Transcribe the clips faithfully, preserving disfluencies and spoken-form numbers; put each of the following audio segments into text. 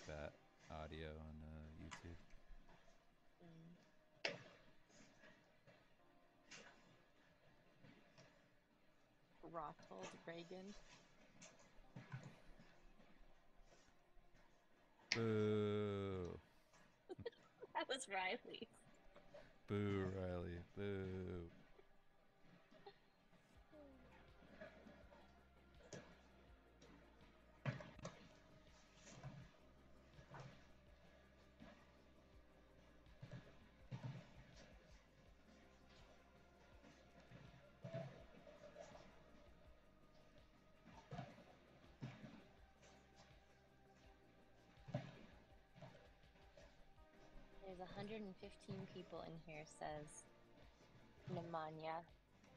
bat audio on uh, YouTube. Mm. Rothhold Reagan. Boo! That was Riley. Boo, Riley. Boo. There's one hundred fifteen people in here, says Pneumonia.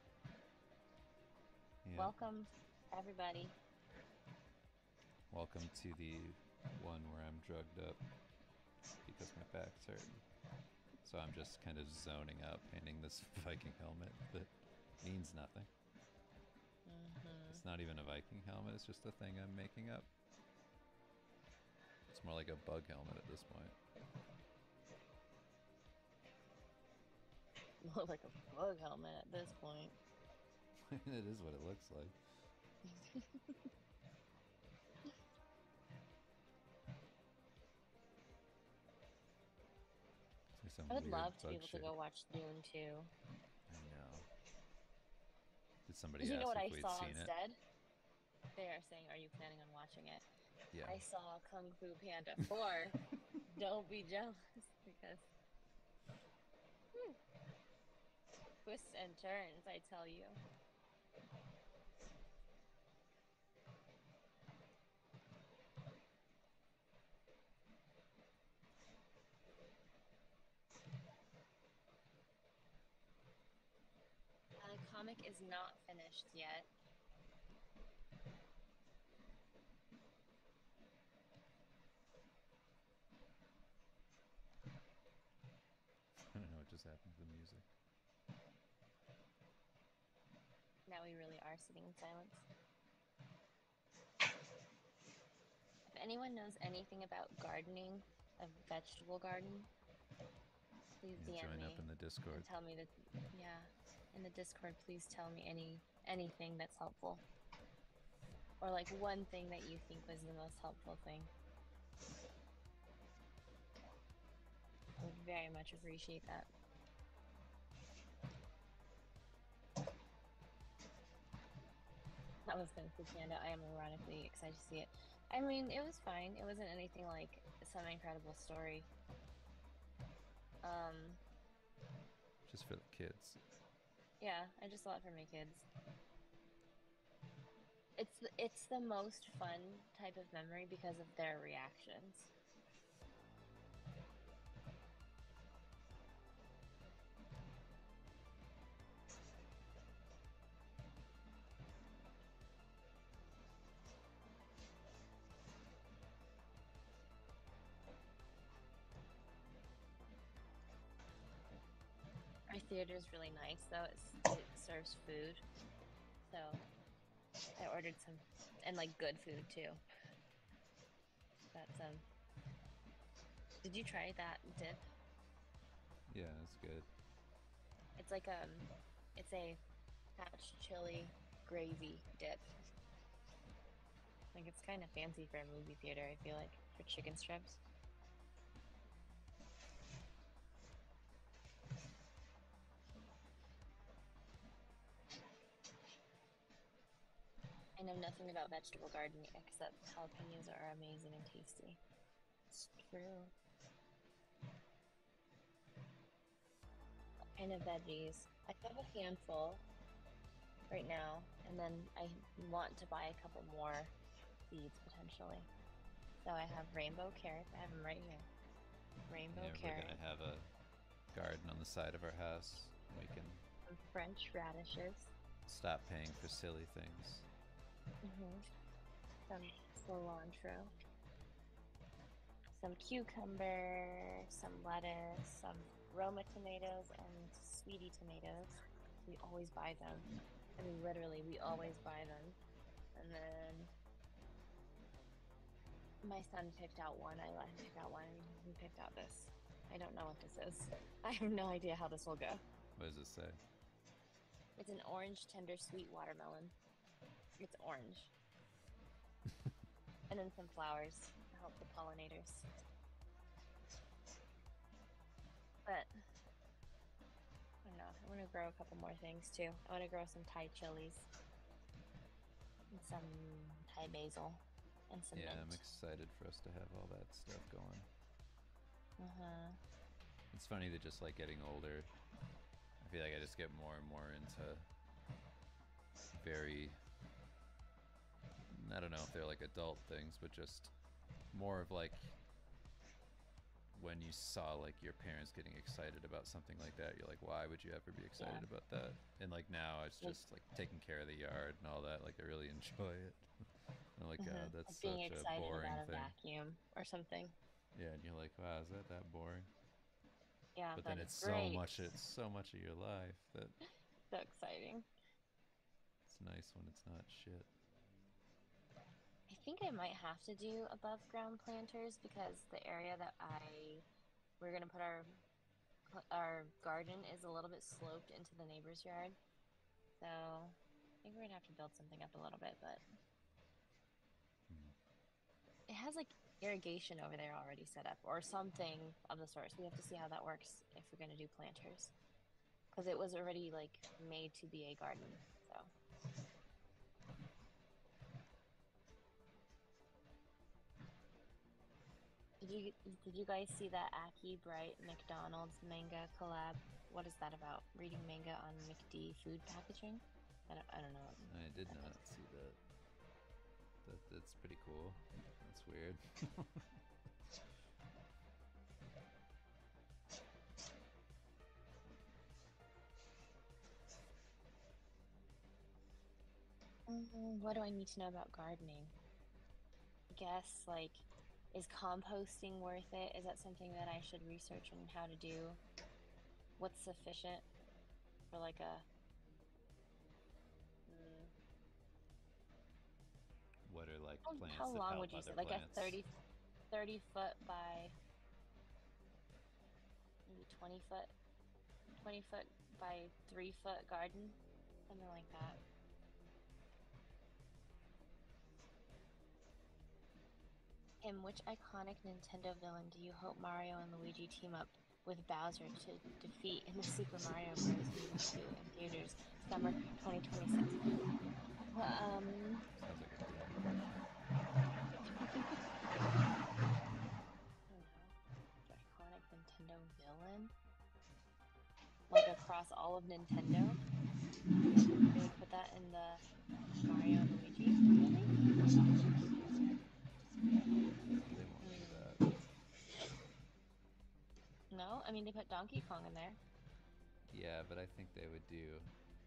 Yeah. Welcome, everybody. Welcome to the one where I'm drugged up because my back's hurting. So I'm just kind of zoning out painting this Viking helmet that means nothing. Mm-hmm. It's not even a Viking helmet, it's just a thing I'm making up. It's more like a bug helmet at this point. More like a bug helmet at this point. It is what it looks like. I would love to be able to go watch Dune too. I know. Did somebody You ask know what if I we'd saw seen instead? It? They are saying, "Are you planning on watching it?" Yeah. I saw Kung Fu Panda four. Don't be jealous because whew, twists and turns, I tell you. Uh, the comic is not finished yet. I don't know what just happened to the music. Now we really are sitting in silence. If anyone knows anything about gardening, a vegetable garden, please Yeah, D M join me up in the Discord and tell me that. Yeah, in the Discord, please tell me any anything that's helpful, or like one thing that you think was the most helpful thing. I would very much appreciate that. That was Kung Fu Panda. I am ironically excited to see it. I mean, it was fine. It wasn't anything like some incredible story. Um, just for the kids. Yeah, I just saw it for my kids. It's the, it's the most fun type of memory because of their reactions. Our theater is really nice, though. It's, it serves food, so I ordered some, and like good food too. Got some. Did you try that dip? Yeah, that's good. It's like um, it's a patch chili gravy dip. Like it's kind of fancy for a movie theater, I feel like, for chicken strips. I know nothing about vegetable gardening except jalapenos are amazing and tasty. It's true. What kind of veggies? I have a handful right now, and then I want to buy a couple more seeds potentially. So I have rainbow carrots. I have them right here. Rainbow Yeah, we're gonna carrots. have a garden on the side of our house. We can Some French radishes. stop paying for silly things. Mm-hmm. Some cilantro. Some cucumber, some lettuce, some Roma tomatoes, and sweetie tomatoes. We always buy them. I mean, literally, we always buy them. And then My son picked out one. I let him pick out one. He picked out this. I don't know what this is. I have no idea how this will go. What does it say? It's an orange, tender, sweet watermelon. It's orange. And then some flowers to help the pollinators. But I don't know. I want to grow a couple more things too. I want to grow some Thai chilies and some Thai basil and some Yeah, mint. I'm excited for us to have all that stuff going. Uh huh. It's funny that just like getting older, I feel like I just get more and more into very, I don't know if they're like adult things, but just more of like when you saw like your parents getting excited about something like that, you're like, why would you ever be excited Yeah. about that? And like now it's Like- just like taking care of the yard and all that. Like I really enjoy it. I'm like, Mhm. God, that's Like being such a excited boring about a thing. vacuum or something. Yeah, and you're like, wow, is that that boring? Yeah, But but, then it's it's so great. much. It's so much of your life that So exciting. it's nice when it's not shit. I think I might have to do above ground planters because the area that I we're gonna put our our garden is a little bit sloped into the neighbor's yard. So I think we're gonna have to build something up a little bit, but Hmm. it has like irrigation over there already set up or something of the sort. So we have to see how that works if we're gonna do planters. Because it was already like made to be a garden. So did you did you guys see that Aki Bright McDonald's manga collab? What is that about? Reading manga on McD food packaging? I don't, I don't know. I did not see that. That that's pretty cool. That's weird. Mm, what do I need to know about gardening? I guess like, is composting worth it? Is that something that I should research on how to do? What's sufficient for like a mm, What are like how, plants how that long help would you say? other Like a plants? thirty, thirty foot by maybe twenty foot, twenty foot by three foot garden, something like that. Kim, which iconic Nintendo villain do you hope Mario and Luigi team up with Bowser to defeat in the Super Mario Bros. Movie two in theaters summer twenty twenty-six? Well, um, Sounds like a dick. I don't know. Which iconic Nintendo villain? Like across all of Nintendo? They would put that in the Mario and Luigi movie? They won't do Hmm. that. No? I mean, they put Donkey Kong in there. Yeah, but I think they would do.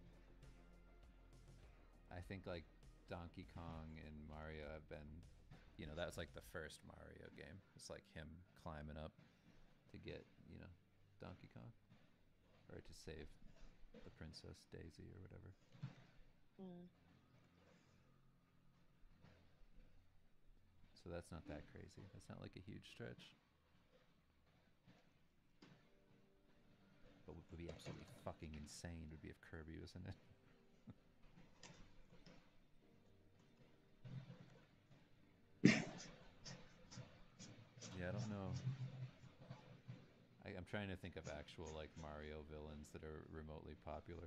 I think like Donkey Kong and Mario have been, you know, that was like the first Mario game. It's like him climbing up to get, you know, Donkey Kong or to save the Princess Daisy or whatever. Hmm. So that's not that crazy. That's not like a huge stretch. But what would be absolutely fucking insane would be if Kirby was in it. Yeah, I don't know. I, I'm trying to think of actual like Mario villains that are remotely popular.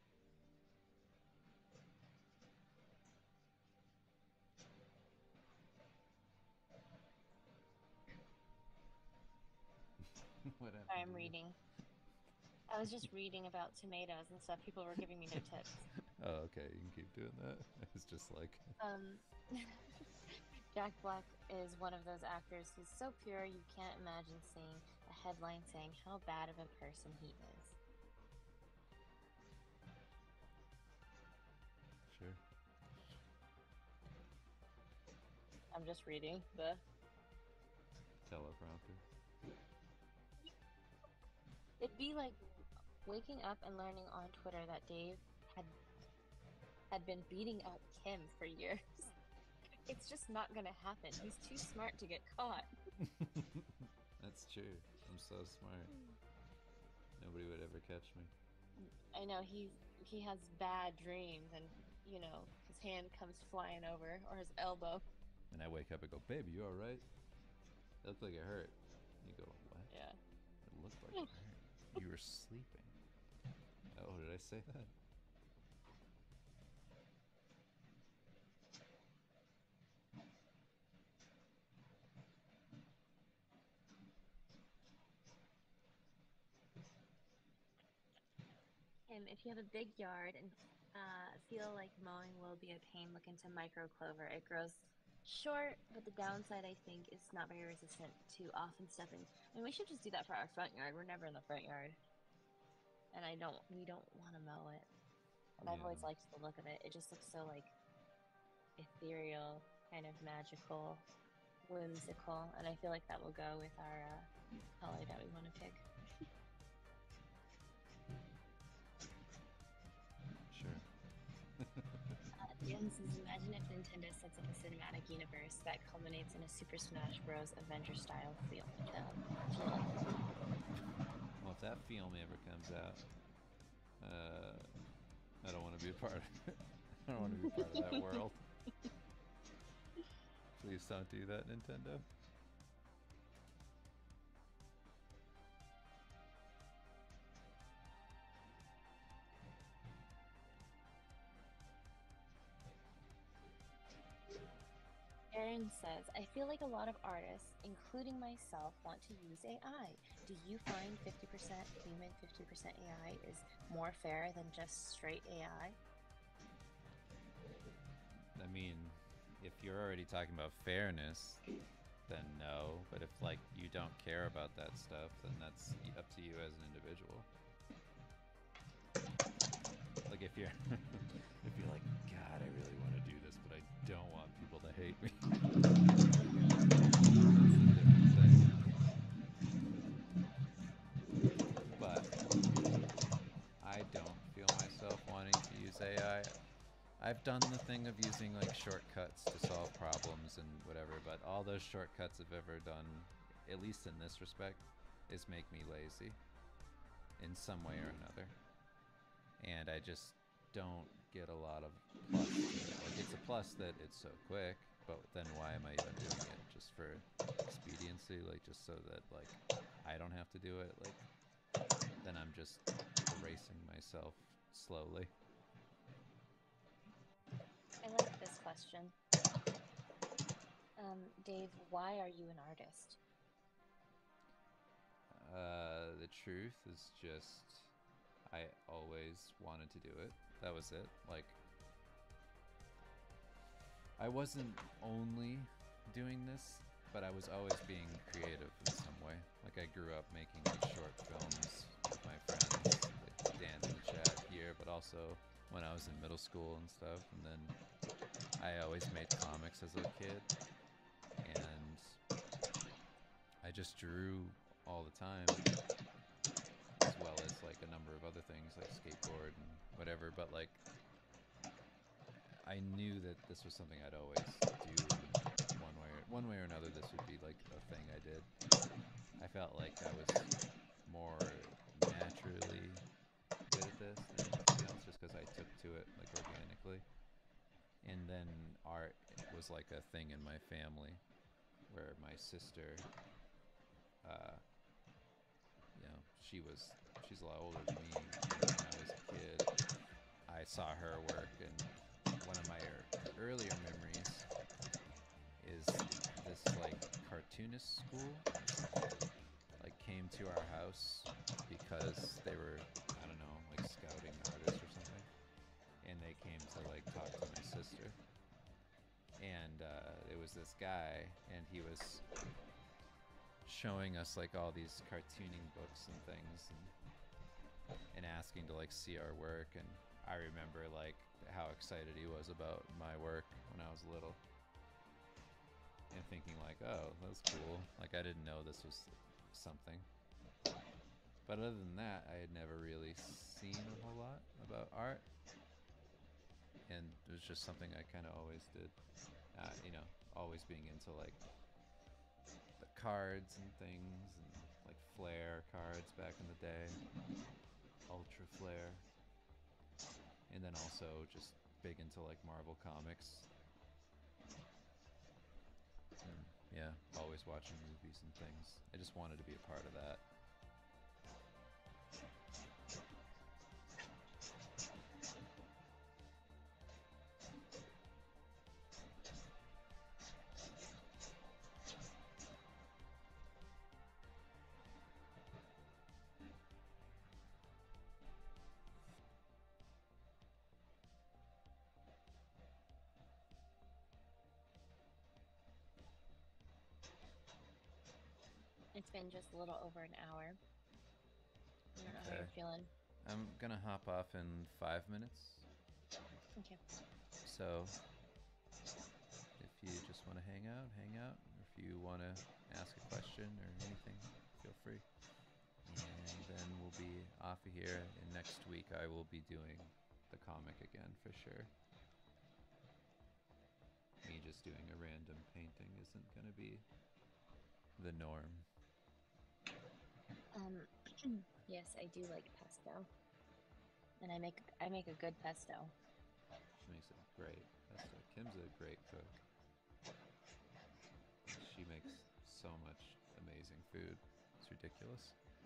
What happened? Sorry, I'm to you? reading. I was just reading about tomatoes and stuff. People were giving me their tips. Oh, okay. You can keep doing that. It's just like Um, Jack Black is one of those actors who's so pure you can't imagine seeing a headline saying how bad of a person he is. sure. I'm just reading the. Teleprompter. It'd be like waking up and learning on Twitter that Dave had had been beating up Kim for years. it's just not gonna happen. He's too smart to get caught. That's true. I'm so smart. Nobody would ever catch me. I know he's he has bad dreams, and you know his hand comes flying over or his elbow. And I wake up and go, baby, you alright? It looked like it hurt. You go, what? Yeah. It looked like it hurt. You were sleeping. Oh, did I say that? And if you have a big yard and uh, feel like mowing will be a pain, look into micro clover. It grows short, but the downside, I think, is not very resistant to often stepping. I mean, we should just do that for our front yard. We're never in the front yard, and I don't. We don't want to mow it. And I've always Yeah. liked the look of it. It just looks so like ethereal, kind of magical, whimsical, and I feel like that will go with our uh, color that we want to pick. Sure. Uh, Dan says, imagine if Nintendo sets up a cinematic universe that culminates in a Super Smash Bros. Adventure-style film. film. Well, if that film ever comes out, uh, I don't want to be a part of it. I don't want to be part of that world. Please don't do that, Nintendo. Aaron says, I feel like a lot of artists, including myself, want to use A I. Do you find fifty percent human, fifty percent A I is more fair than just straight A I? I mean, if you're already talking about fairness, then no. But if like you don't care about that stuff, then that's up to you as an individual. Like if you're if you're like, God, I really want to do this, but I don't want people to hate me. But I don't feel myself wanting to use A I. I've done the thing of using like shortcuts to solve problems and whatever, but all those shortcuts I've ever done, at least in this respect, is make me lazy in some way or another. And I just don't get a lot of plus to it. Like it's a plus that it's so quick, but then why am I even doing it? Just for expediency, like just so that like I don't have to do it. Like then I'm just erasing myself slowly. I like this question. Um, Dave, why are you an artist? Uh, the truth is just I always wanted to do it. That was it. Like I wasn't only doing this, but I was always being creative in some way. Like I grew up making like, short films with my friends, like Dan in the chat here, but also when I was in middle school and stuff. And then I always made comics as a kid, and I just drew all the time, as well as like a number of other things like skateboard and whatever. But like I knew that this was something I'd always do one way or, one way or another. This would be like a thing I did. I felt like I was more naturally good at this than anything else, just because I took to it like organically. And then art was like a thing in my family, where my sister, uh, you know, she was she's a lot older than me. And when I was a kid, I saw her work, and one of my earlier memories is this like cartoonist school like came to our house because they were, I don't know, like scouting artists or something, and they came to like talk to my sister. And uh, it was this guy, and he was showing us like all these cartooning books and things, and, and asking to like see our work. And I remember like how excited he was about my work when I was little, and thinking like, oh, that's cool. Like I didn't know this was something. But other than that, I had never really seen a whole lot about art, and it was just something I kind of always did. uh, you know, always being into like the cards and things, and like Flare cards back in the day, Ultra Flare, and then also just big into like Marvel comics. And yeah, always watching movies and things. I just wanted to be a part of that. It's been just a little over an hour. I don't know how Okay. you're feeling. I'm gonna hop off in five minutes. Okay. So if you just want to hang out, hang out. Or if you want to ask a question or anything, feel free. And then we'll be off of here. And next week I will be doing the comic again for sure. Me just doing a random painting isn't gonna be the norm. Um, yes, I do like pesto, and I make I make a good pesto. She makes it great. Pesto. Kim's a great cook. She makes so much amazing food. It's ridiculous.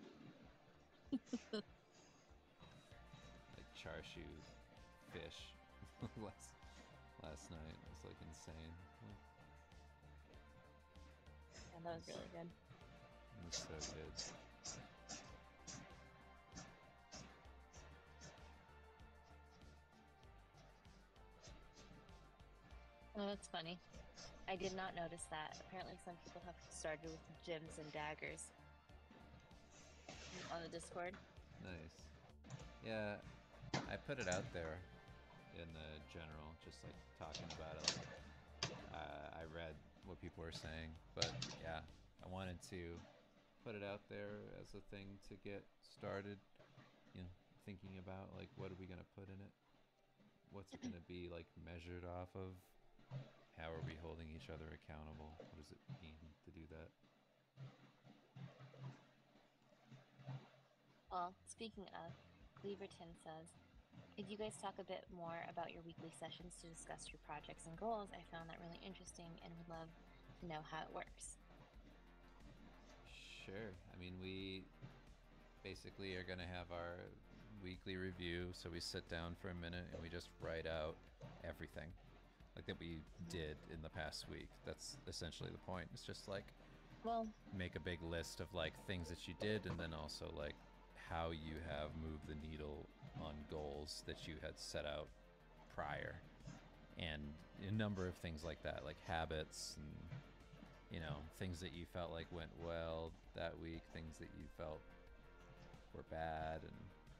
Like char siu fish last last night was like insane. And that was really good. It was so good. Oh, that's funny. I did not notice that. Apparently, some people have started with gems and daggers on the Discord. Nice. Yeah, I put it out there in the general, just like talking about it. Like, uh, I read what people were saying, but yeah, I wanted to put it out there as a thing to get started. You know, thinking about like what are we gonna put in it? What's it gonna be like measured off of? How are we holding each other accountable? What does it mean to do that? Well, speaking of, Cleaverton says, if you guys talk a bit more about your weekly sessions to discuss your projects and goals, I found that really interesting and would love to know how it works. Sure. I mean, we basically are going to have our weekly review. So we sit down for a minute and we just write out everything like that we did in the past week. That's essentially the point. It's just like, well, make a big list of like things that you did, and then also like how you have moved the needle on goals that you had set out prior, and a number of things like that, like habits and, you know, things that you felt like went well that week, things that you felt were bad, and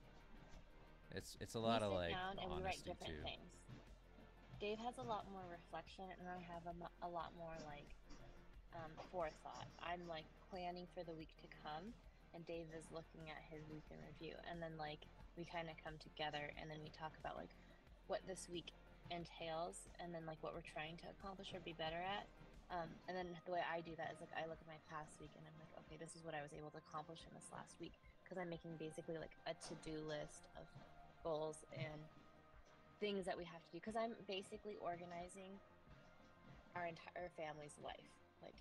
it's it's a lot we of sit like down and we write honesty different too. things. Dave has a lot more reflection, and I have a, mo- a lot more like um, forethought. I'm like planning for the week to come, and Dave is looking at his week in review, and then like we kind of come together, and then we talk about like what this week entails, and then like what we're trying to accomplish or be better at. Um, and then the way I do that is like I look at my past week, and I'm like, okay, this is what I was able to accomplish in this last week, because I'm making basically like a to-do list of goals and things that we have to do, because I'm basically organizing our entire family's life. Like,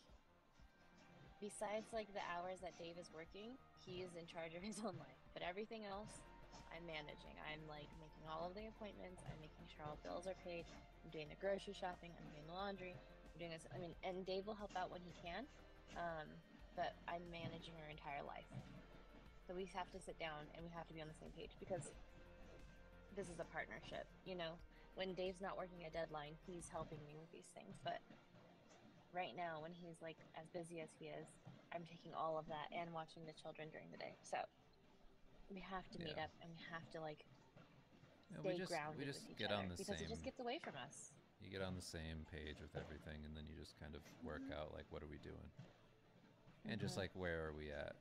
besides like the hours that Dave is working, he is in charge of his own life. But everything else, I'm managing. I'm like making all of the appointments. I'm making sure all bills are paid. I'm doing the grocery shopping. I'm doing the laundry. I'm doing this. I mean, and Dave will help out when he can. Um, but I'm managing our entire life. So we have to sit down and we have to be on the same page, because this is a partnership. You know, when Dave's not working a deadline, he's helping me with these things. But right now, when he's like as busy as he is, I'm taking all of that and watching the children during the day. So we have to meet Yeah. up, and we have to like Yeah, we stay just we grounded just with each get other, on the because it same just gets away from us. you get on the same page with everything, and then you just kind of work Mhm. out like what are we doing, and just Mhm. like where are we at.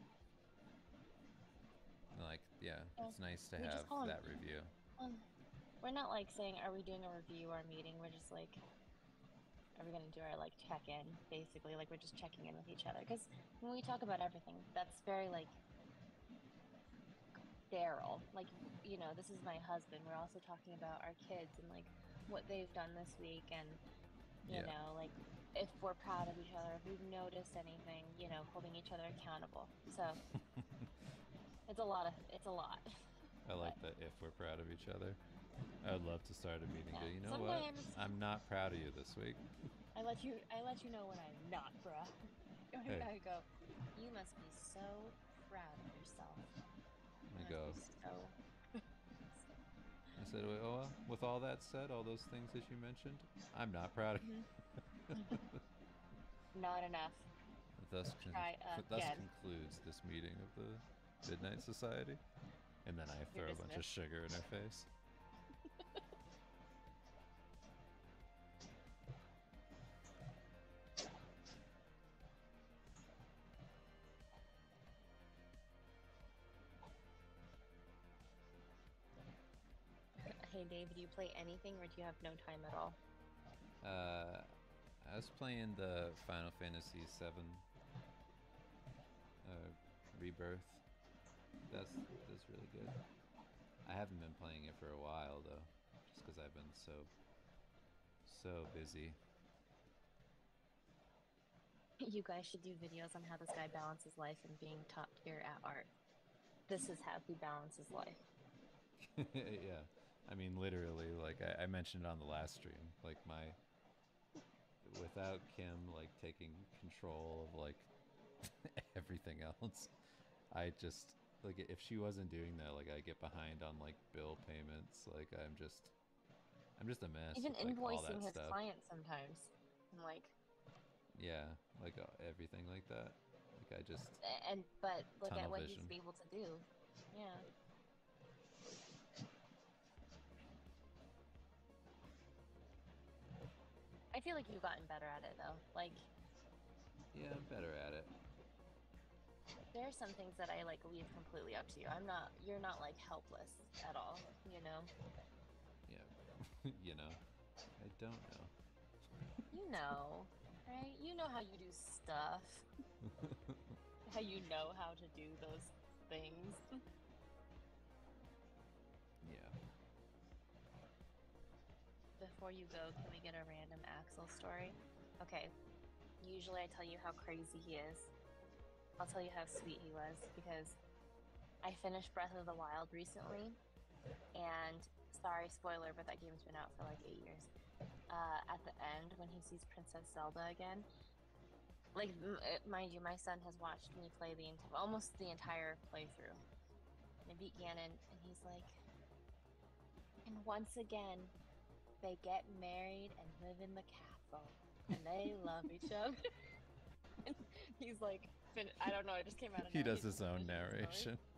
Like, yeah, Yeah, it's nice to we just have call him. that review. Um, we're not like saying, "Are we doing a review or a meeting?" We're just like, are we gonna do our like check-in, basically, like we're just checking in with each other. Because when we talk about everything, that's very like sterile. Like, you know, this is my husband. We're also talking about our kids and like what they've done this week, and you Yeah. know, like if we're proud of each other, if we've noticed anything, you know, holding each other accountable. So it's a lot of it's a lot. I like But that if we're proud of each other. I'd love to start a meeting. yeah, Go, you know what? sometimes I'm not proud of you this week. I let you I let you know when I'm not, bruh. Hey, I go, you must be so proud of yourself. I You must go. be so. I said, well, well, with all that said, all those things that you mentioned, I'm not proud of Mhm. you. Not enough. thus, Try con- thus again. concludes this meeting of the Midnight Society. And then I You're throw a bunch of dismissed. sugar in her face. Hey Dave, do you play anything or do you have no time at all? Uh, I was playing the Final Fantasy seven uh, Rebirth. That's that's really good. I haven't been playing it for a while though, just because I've been so so busy. You guys should do videos on how this guy balances life and being top tier at art. This is how he balances life. Yeah, I mean literally, like I, I mentioned on the last stream, like my without Kim like taking control of like everything else, I just like if she wasn't doing that, like I get behind on like bill payments. Like I'm just I'm just a mess Even with like all invoicing that his stuff. clients sometimes. I'm like, Yeah, like uh, everything like that. Like I just and but look at tunnel what he's vision. able to do. Yeah. I feel like you've gotten better at it though. Like Yeah, I'm better at it. there are some things that I like leave completely up to you. I'm not you're not like helpless at all, you know. Yeah, you know, I don't know. You know, right? You know how you do stuff. How you know how to do those things. Yeah. Before you go, can we get a random Axel story? Okay. Usually I tell you how crazy he is. I'll tell you how sweet he was because I finished Breath of the Wild recently, and sorry, spoiler, but that game's been out for like eight years. Uh, at the end, when he sees Princess Zelda again, like m- uh, mind you, my son has watched me play the ent- almost the entire playthrough. And I beat Ganon, and he's like, and once again, they get married and live in the castle, and they love each other. And he's like, fin- I don't know, it just came out of He nowhere. does He's his just own finishing the story. narration.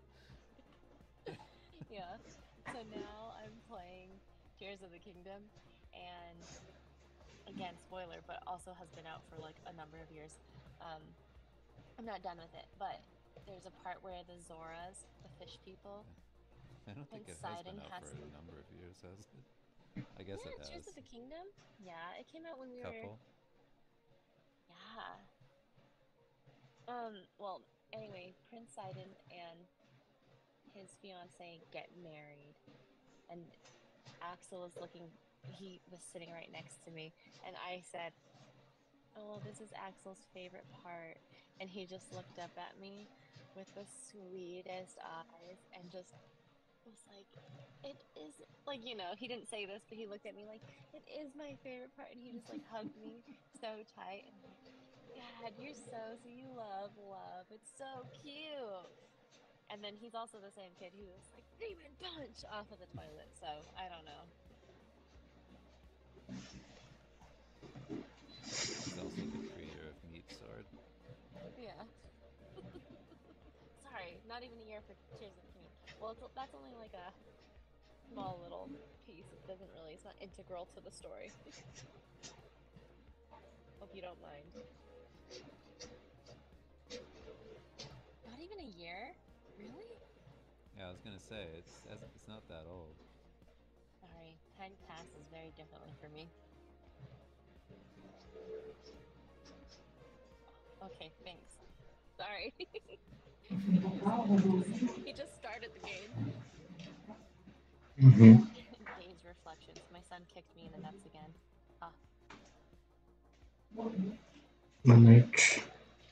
Yeah. So now I'm playing Tears of the Kingdom, and again, spoiler, but also has been out for like a number of years. Um, I'm not done with it, but there's a part where the Zoras, the fish people, I don't think Prince it has been Sidon out has for to. a number of years, has it? I guess Yeah, it has. Tears of the Kingdom. Yeah, it came out when we were. Couple. Yeah. Um. Well, anyway, Prince Sidon and his fiance get married, and Axel was looking. He was sitting right next to me, and I said, "Oh, this is Axel's favorite part." And he just looked up at me with the sweetest eyes and just was like, "It is like, you know, he didn't say this, but he looked at me like, "It is my favorite part." And he just like hugged me so tight and I'm like, "God, you're so so you love love. It's so cute." And then he's also the same kid who was like demon punch off of the toilet. So I don't know. He's also the creator of Meat Sword. Yeah. Sorry, not even a year for Tears of the Kingdom. Well, it's, that's only like a small little piece. It doesn't really, it's not integral to the story. Hope you don't mind. Not even a year? Really? Yeah, I was gonna say it's it's not that old. Sorry, time passes very differently for me. Okay, thanks. Sorry. He just started the game. Mm-hmm. Dave's reflections. My son kicked me in the nuts again. Ah. Manage.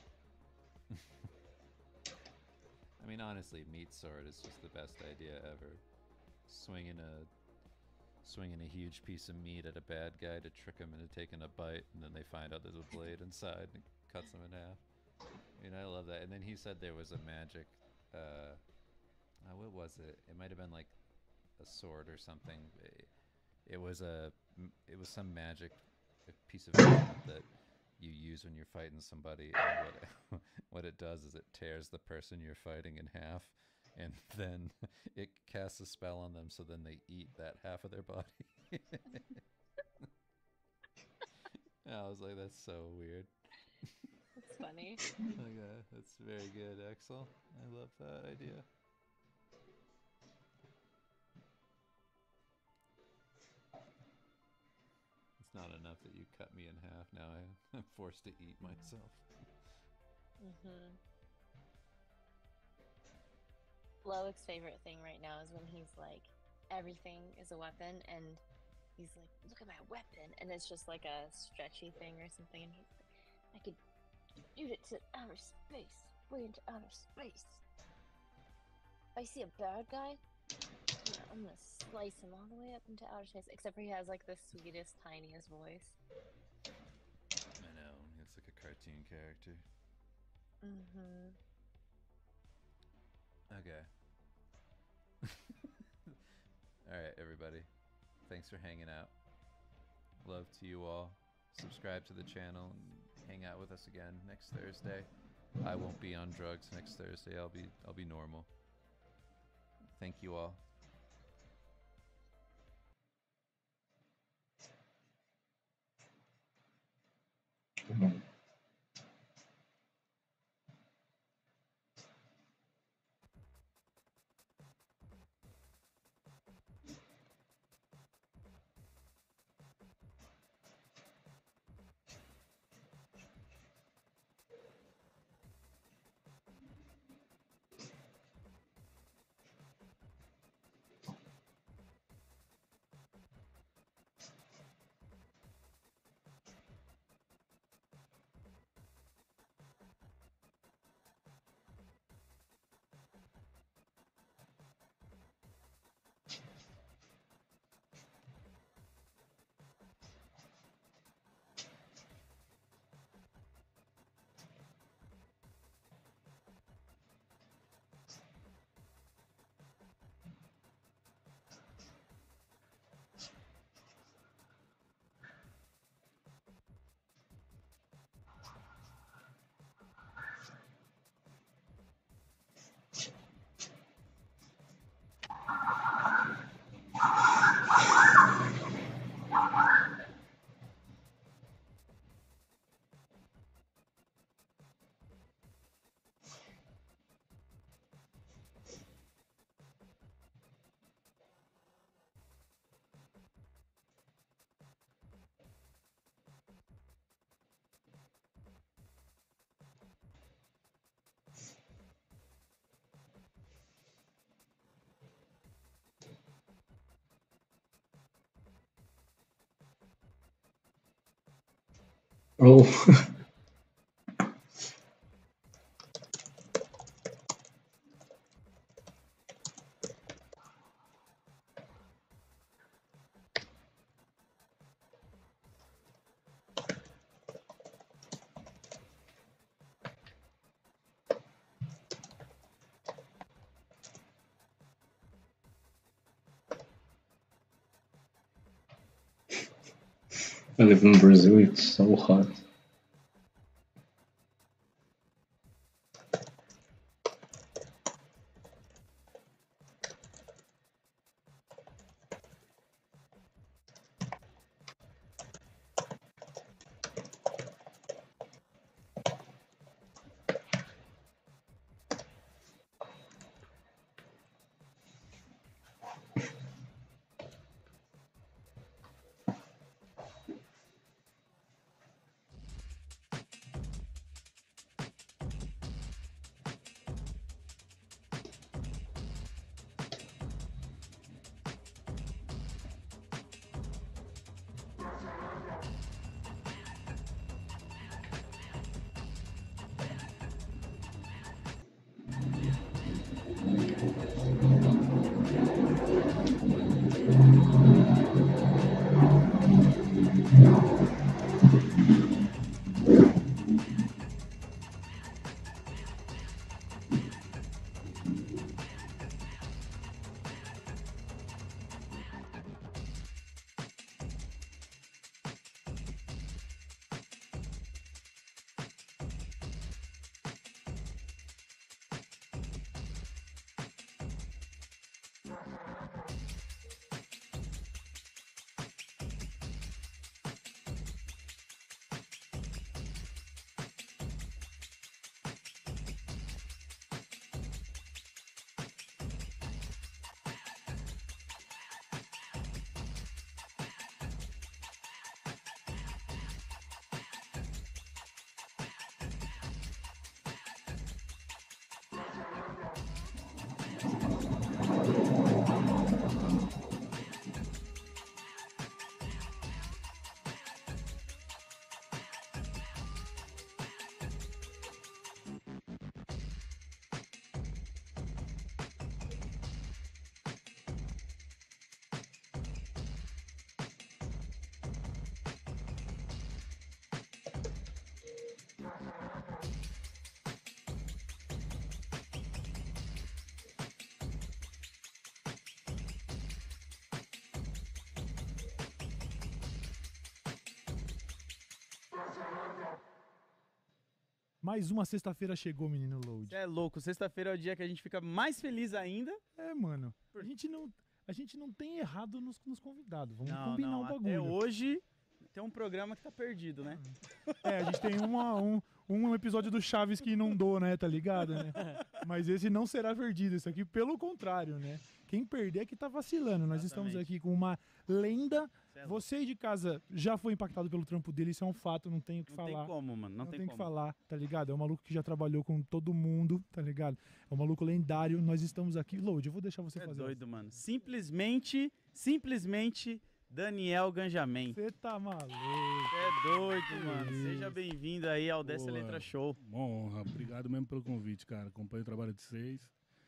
I mean, honestly, meat sword is just the best idea ever. Swinging a swinging a huge piece of meat at a bad guy to trick him into taking a bite, and then they find out there's a blade inside and it cuts him in half. I mean, I love that. And then he said there was a magic. Uh, uh, what was it? It might have been like a sword or something. It, it was a. It was some magic piece of equipment that you use when you're fighting somebody, and what it, what it does is it tears the person you're fighting in half, and then it casts a spell on them, so then they eat that half of their body. I was like, that's so weird. That's funny. Like, uh, that's very good, Axel. I love that idea. It's not enough that you cut me in half. Now I'm forced to eat myself. Mm-hmm. Loic's favorite thing right now is when he's like, everything is a weapon, and he's like, look at my weapon, and it's just like a stretchy thing or something, and he's like, I could shoot it to outer space, way into outer space. If I see a bad guy, I'm gonna, I'm gonna slice him all the way up into outer space, except for he has like the sweetest, tiniest voice. I know, it's like a cartoon character. Mm-hmm. Okay. Alright, everybody. Thanks for hanging out. Love to you all. Subscribe to the channel and hang out with us again next Thursday. I won't be on drugs next Thursday. I'll be I'll be normal. Thank you all. Mm-hmm. Oh. I live in Brazil, it's so hot. Mais uma sexta-feira chegou, menino Load. Você é louco, sexta-feira é o dia que a gente fica mais feliz ainda. É, mano. A gente não, a gente não tem errado nos, nos convidados. Vamos não, combinar não, um até bagulho. hoje tem um programa que tá perdido, né? É, a gente tem uma, um, um episódio do Chaves que inundou, né? Tá ligado, né? Mas esse não será perdido. Isso aqui, pelo contrário, né? Quem perder é que tá vacilando. Nós estamos Exatamente. aqui com uma lenda. Cê é louco. Você aí de casa já foi impactado pelo trampo dele, isso é um fato, não tenho o que Não falar. tem como, mano. Não, Não tem, tem o que como. falar, tá ligado? É um maluco que já trabalhou com todo mundo, tá ligado? É um maluco lendário. Nós estamos aqui. Load, eu vou deixar você Você é fazer. doido, mano. Simplesmente, simplesmente Daniel Ganjamin. Você tá maluco. Você é doido, mano. isso. Seja bem-vindo aí ao Dessa Boa. Letra Show. Uma honra, obrigado mesmo pelo convite, cara. Acompanho o trabalho de vocês.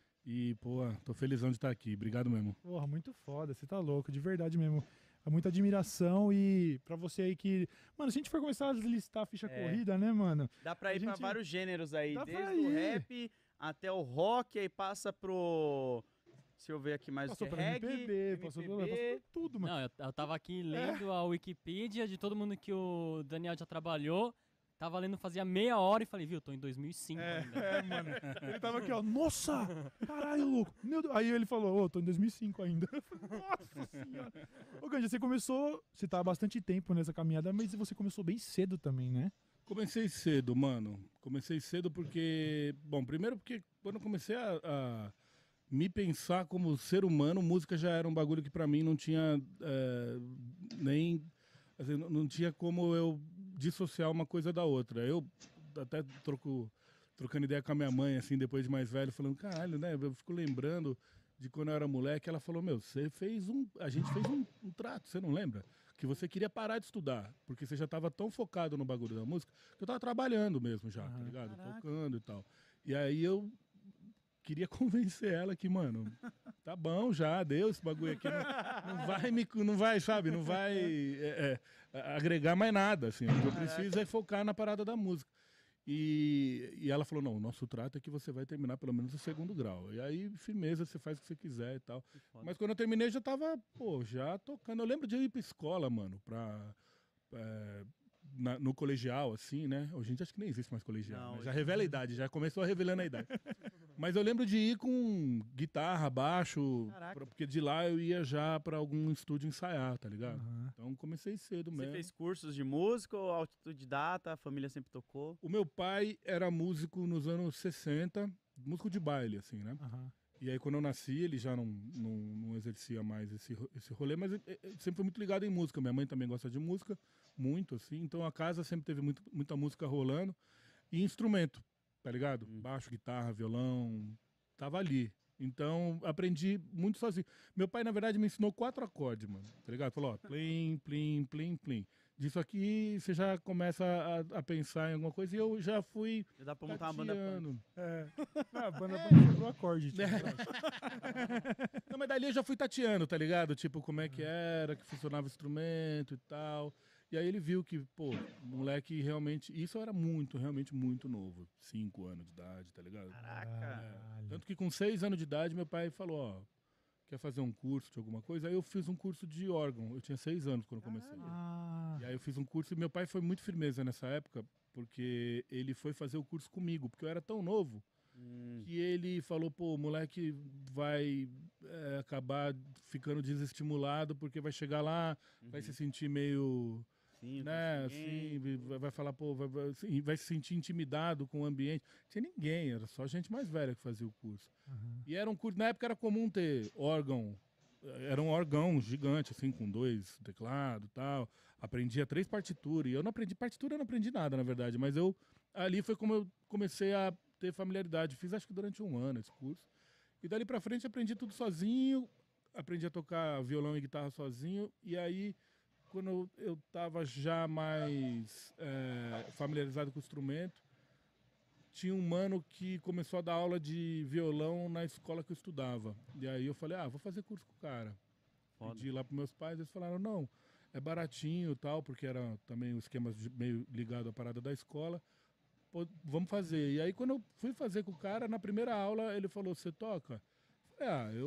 E, pô, tô felizão de estar aqui. Obrigado mesmo. Porra, muito foda, você tá louco, de verdade mesmo. É muita admiração e pra você aí que... Mano, se a gente for começar a listar a ficha É. corrida, né, mano? Dá pra A ir pra gente- vários gêneros aí, Dá pra desde o ir. rap até o rock, aí passa pro... Deixa eu ver aqui mais Passou o que pela reggae, M P B, passou pela passou por tudo, mano. Não, eu, eu tava aqui lendo a Wikipedia de todo mundo que o Daniel já trabalhou. Tava lendo fazia meia hora e falei, viu, tô em dois mil e cinco ainda. É, mano. Ele tava aqui, ó. Nossa! Caralho, louco. Meu Deus. Aí ele falou, ô, tô em dois mil e cinco ainda. Eu falei, nossa senhora. Ô, Ganja, você começou... Você tá há bastante tempo nessa caminhada, mas você começou bem cedo também, né? Comecei cedo, mano. Comecei cedo porque... Bom, primeiro porque quando eu comecei a, a me pensar como ser humano, música já era um bagulho que pra mim não tinha é, nem... Assim, não, não tinha como eu dissociar uma coisa da outra. Eu até troco, trocando ideia com a minha mãe, assim, depois de mais velho, falando, caralho, né? Eu fico lembrando de quando eu era moleque, ela falou, meu, você fez um... A gente fez um, um trato, você não lembra? Que você queria parar de estudar, porque você já estava tão focado no bagulho da música, que eu tava trabalhando mesmo já, tá ligado? Caraca. Tocando e tal. E aí eu queria convencer ela que, mano, tá bom já, deu esse bagulho aqui, não, não vai me, não vai, sabe, não vai é, é, agregar mais nada, assim, o que eu preciso é focar na parada da música. E, e ela falou, não, o nosso trato é que você vai terminar pelo menos o segundo grau. E aí, firmeza, você faz o que você quiser e tal. foda. Mas quando eu terminei, já tava, pô, já tocando. Eu lembro de ir pra escola, mano, pra... é, na- no colegial, assim, né? Hoje em dia acho que nem existe mais colegial, Não, né? hoje Já revela a idade, já começou revelando a idade. Mas eu lembro de ir com guitarra, baixo, Caraca. pra- porque de lá eu ia já pra algum estúdio ensaiar, tá ligado? Aham. Então comecei cedo Você mesmo. fez cursos de música ou autodidata? A família sempre tocou? O meu pai era músico nos anos sessenta, músico de baile, assim, né? Aham. E aí, quando eu nasci, ele já não, não, não exercia mais esse, ro- esse rolê, mas ele- ele sempre foi muito ligado em música. Minha mãe também gosta de música, muito, assim. Então, a casa sempre teve muito, muita música rolando. E instrumento, tá ligado? Hum. Baixo, guitarra, violão, tava ali. Então, aprendi muito sozinho. Meu pai, na verdade, me ensinou quatro acordes, mano, tá ligado? Falou, ó, plim, plim, plim, plim. Disso aqui, você já começa a, a pensar em alguma coisa. E eu já fui Já dá pra montar uma banda punk. tateando. É. Ah, a banda é. pro acorde. Tipo, Não, mas dali eu já fui tateando, tá ligado? Tipo, como é que era, que funcionava o instrumento e tal. E aí ele viu que, pô, o moleque realmente... Isso eu era muito, realmente muito novo. Cinco anos de idade, tá ligado? Caraca. Caralho. Tanto que com seis anos de idade, meu pai falou, ó, quer fazer um curso de alguma coisa? Aí eu fiz um curso de órgão. Eu tinha seis anos quando eu comecei. Ah, E aí eu fiz um curso e meu pai foi muito firmeza nessa época, porque ele foi fazer o curso comigo, porque eu era tão novo Hum, que ele falou, pô, o moleque vai é, acabar ficando desestimulado porque vai chegar lá, vai se sentir meio, sim, né, não conhece ninguém. assim, vai, vai falar, pô, vai, vai, assim, vai se sentir intimidado com o ambiente. Não tinha ninguém, era só gente mais velha que fazia o curso. aham. E era um curso, na época era comum ter órgão, era um órgão gigante, assim, com dois teclados e tal. Aprendia três partituras, e eu não aprendi, partitura eu não aprendi nada, na verdade, mas eu, ali foi como eu comecei a ter familiaridade. Fiz acho que durante um ano esse curso. E dali pra frente aprendi tudo sozinho, aprendi a tocar violão e guitarra sozinho, e aí, quando eu, eu tava já mais é, familiarizado com o instrumento, tinha um mano que começou a dar aula de violão na escola que eu estudava. E aí eu falei, ah, vou fazer curso com o cara. Foda. Pedi lá pros meus pais, eles falaram, não, é baratinho e tal, porque era também o esquema de- meio ligado à parada da escola. Pô, vamos fazer. E aí quando eu fui fazer com o cara, na primeira aula, ele falou, você toca? Eu falei, ah, eu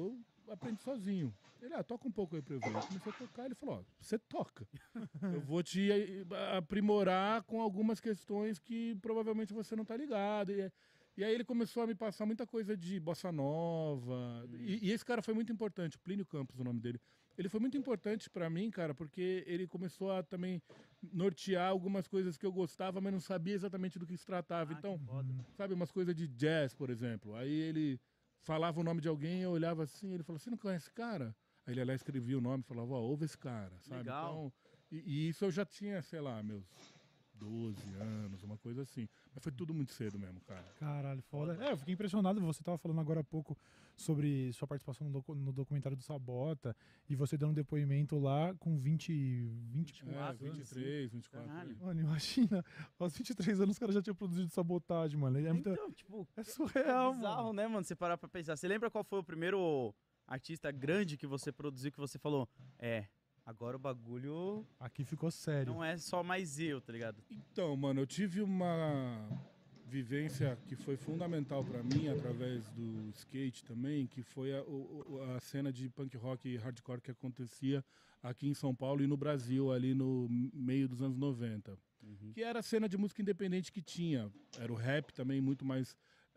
aprende sozinho. Ele, ah, toca um pouco aí pra eu ver. Eu comecei a tocar, ele falou, ó, você toca. Eu vou te eh, aprimorar com algumas questões que provavelmente você não tá ligado. E, e aí ele começou a me passar muita coisa de bossa nova. Hum. E, e esse cara foi muito importante, Plínio Campos, o nome dele. Ele foi muito importante pra mim, cara, porque ele começou a também nortear algumas coisas que eu gostava, mas não sabia exatamente do que se tratava. Ah, Então, que foda. sabe, umas coisas de jazz, por exemplo. Aí ele falava o nome de alguém, eu olhava assim, ele falou, você não conhece esse cara? Aí ele ia lá, escrevia o nome e falava, ó, ouve esse cara, sabe? Legal. Então, e, e isso eu já tinha, sei lá, meus doze anos, uma coisa assim. Mas foi tudo muito cedo mesmo, cara. Caralho, foda. É, eu fiquei impressionado. Você tava falando agora há pouco sobre sua participação no, docu- no documentário do Sabota e você dando um depoimento lá com vinte, vinte É, quatro, vinte e três, vinte e quatro. Caralho. é. Mano, imagina, aos vinte e três anos os caras já tinham produzido Sabotagem, mano. É, muita- Então, tipo, é surreal, é bizarro, mano. né, mano? Você parar pra pensar. Você lembra qual foi o primeiro artista grande que você produziu que você falou? É, agora o bagulho Aqui ficou sério. não é só mais eu, tá ligado? Então, mano, eu tive uma vivência que foi fundamental pra mim através do skate também, que foi a, o- o- a cena de punk rock e hardcore que acontecia aqui em São Paulo e no Brasil, ali no meio dos anos noventa. Uhum. Que era a cena de música independente que tinha. Era o rap também muito mais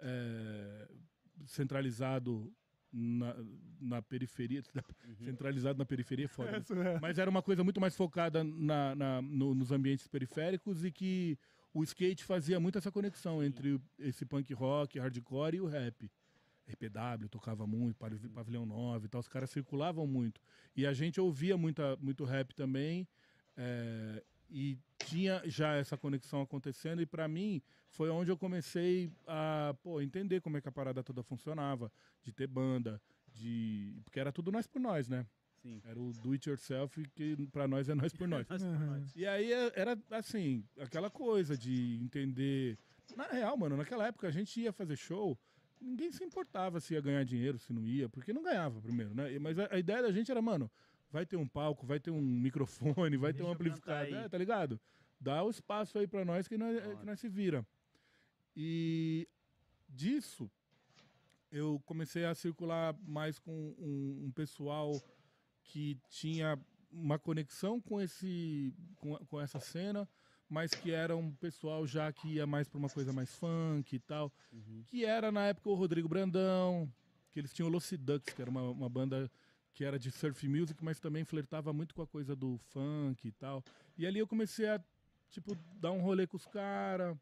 eh, centralizado na, na periferia. Centralizado na periferia, é foda. né? É surreal. Mas era uma coisa muito mais focada na, na- no- nos ambientes periféricos e que o skate fazia muito essa conexão entre o- esse punk rock, hardcore e o rap. R P W tocava muito, Pav- Pavilhão nove e tal, os caras circulavam muito. E a gente ouvia muita, muito rap também, é, e tinha já essa conexão acontecendo, e pra mim foi onde eu comecei a pô, entender como é que a parada toda funcionava, de ter banda, de porque era tudo nós por nós, né? Sim. Era o do it yourself, que pra nós é nós por nós. Mas, Uhum. E aí é- era assim, aquela coisa de entender. Na real, mano, naquela época a gente ia fazer show, ninguém se importava se ia ganhar dinheiro, se não ia, porque não ganhava primeiro, né? E- Mas a, a ideia da gente era, mano, vai ter um palco, vai ter um microfone, vai ter um Deixa eu amplificador, cantar aí. é, tá ligado? Dá o espaço aí pra nós que nós, Da hora. que nós se vira. E disso, eu comecei a circular mais com um, um pessoal que tinha uma conexão com esse com, com essa cena, mas que era um pessoal já que ia mais para uma coisa mais funk e tal, Uhum. que era na época o Rodrigo Brandão, que eles tinham o Lucy Ducks, que era uma, uma banda que era de surf music, mas também flertava muito com a coisa do funk e tal. E ali eu comecei a tipo dar um rolê com os caras.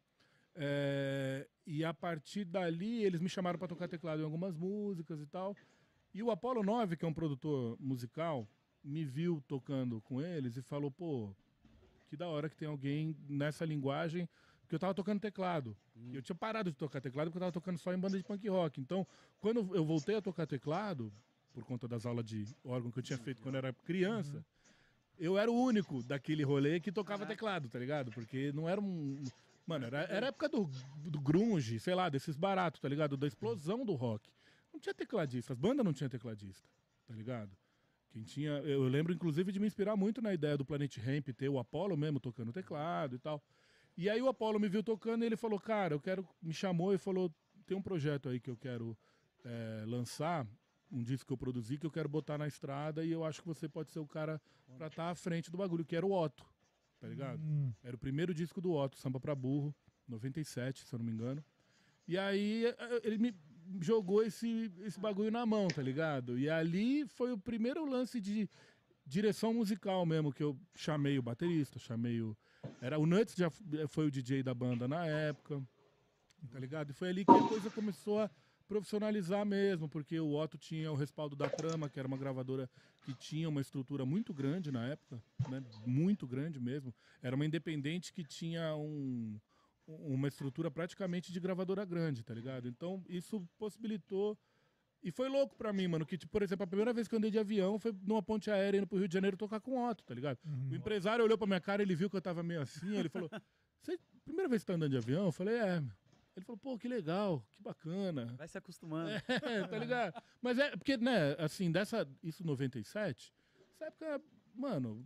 E a partir dali eles me chamaram para tocar teclado em algumas músicas e tal. E o Apollo nove, que é um produtor musical, me viu tocando com eles e falou, pô, que da hora que tem alguém nessa linguagem, porque eu tava tocando teclado. E eu tinha parado de tocar teclado porque eu tava tocando só em banda de punk rock. Então, quando eu voltei a tocar teclado, por conta das aulas de órgão que eu tinha feito quando eu era criança, eu era o único daquele rolê que tocava teclado, tá ligado? Porque não era um... Mano, era, era a época do, do grunge, sei lá, desses baratos, tá ligado? Da explosão do rock. Não tinha tecladista, as bandas não tinham tecladista, tá ligado? Quem tinha, eu lembro inclusive de me inspirar muito na ideia do Planet Hemp ter o Apollo mesmo tocando teclado e tal. E aí o Apollo me viu tocando e ele falou, cara, eu quero, me chamou e falou, tem um projeto aí que eu quero é, lançar, um disco que eu produzi que eu quero botar na estrada e eu acho que você pode ser o cara pra estar à frente do bagulho, que era o Otto, tá ligado? Hum. Era o primeiro disco do Otto, Samba pra Burro, noventa e sete, se eu não me engano. E aí eh, ele me jogou esse, esse bagulho na mão, tá ligado? E ali foi o primeiro lance de direção musical mesmo, que eu chamei o baterista, chamei o... Era, o Nuts já f- foi o D J da banda na época, tá ligado? E foi ali que a coisa começou a profissionalizar mesmo, porque o Otto tinha o respaldo da Trama, que era uma gravadora que tinha uma estrutura muito grande na época, né? Muito grande mesmo. Era uma independente que tinha um, uma estrutura praticamente de gravadora grande, tá ligado? Então isso possibilitou. E foi louco pra mim, mano, que, tipo, por exemplo, a primeira vez que eu andei de avião foi numa ponte aérea indo pro Rio de Janeiro tocar com o Otto, tá ligado? O empresário olhou pra minha cara, ele viu que eu tava meio assim, ele falou: Você, primeira vez que tá andando de avião? Eu falei: É. Ele falou: Pô, que legal, que bacana. Vai se acostumando. É, tá ligado? Mas é, porque, né, assim, dessa, isso noventa e sete, essa época, mano,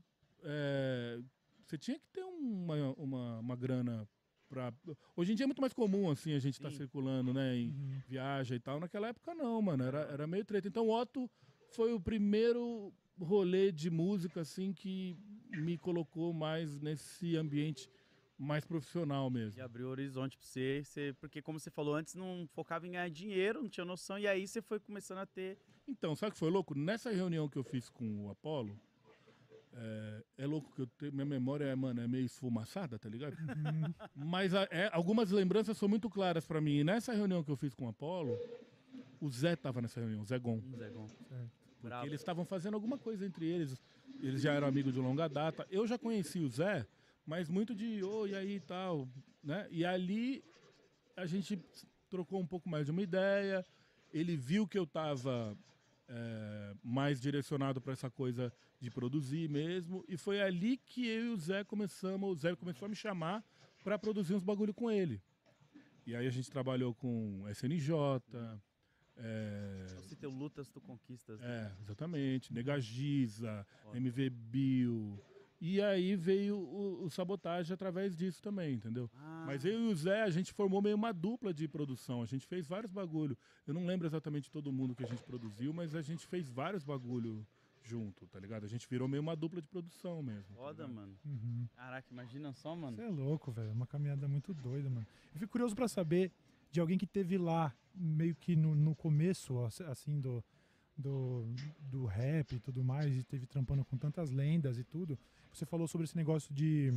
é, você tinha que ter uma, uma, uma grana pra... Hoje em dia é muito mais comum, assim, a gente tá Sim. circulando, né, em viagem e tal. Naquela época não, mano, era, era meio treta. Então o Otto foi o primeiro rolê de música, assim, que me colocou mais nesse ambiente mais profissional mesmo. E abriu o horizonte pra você, você, porque como você falou antes, não focava em ganhar dinheiro, não tinha noção, e aí você foi começando a ter... Então, sabe o que foi louco? Nessa reunião que eu fiz com o Apollo, é, é louco que eu tenho, minha memória é, mano, é meio esfumaçada, tá ligado? Mas a- é, algumas lembranças são muito claras pra mim. E nessa reunião que eu fiz com o Apollo, o Zé tava nessa reunião, o Zé Gon. Um Zé Gon. Certo. Porque Bravo. eles estavam fazendo alguma coisa entre eles. Eles já eram amigos de longa data. Eu já conheci o Zé, mas muito de oi, e aí e tal, né? E ali a gente trocou um pouco mais de uma ideia. Ele viu que eu tava é, mais direcionado para essa coisa de produzir mesmo. E foi ali que eu e o Zé começamos. O Zé começou a me chamar para produzir uns bagulho com ele. E aí a gente trabalhou com S N J. É, Se teu lutas, tu conquistas. né? é, exatamente. Negagiza, Foda. M V Bill. E aí veio o, o Sabotagem através disso também, entendeu? Ah, Mas eu e o Zé, a gente formou meio uma dupla de produção. A gente fez vários bagulho. Eu não lembro exatamente todo mundo que a gente produziu, mas a gente fez vários bagulho junto, tá ligado? A gente virou meio uma dupla de produção mesmo. tá foda, ligado? mano. Uhum. Caraca, imagina só, mano. Você é louco, velho. É uma caminhada muito doida, mano. Eu fico curioso pra saber de alguém que teve lá, meio que no, no começo, ass- assim, do, do, do rap e tudo mais, e teve trampando com tantas lendas e tudo. Você falou sobre esse negócio de.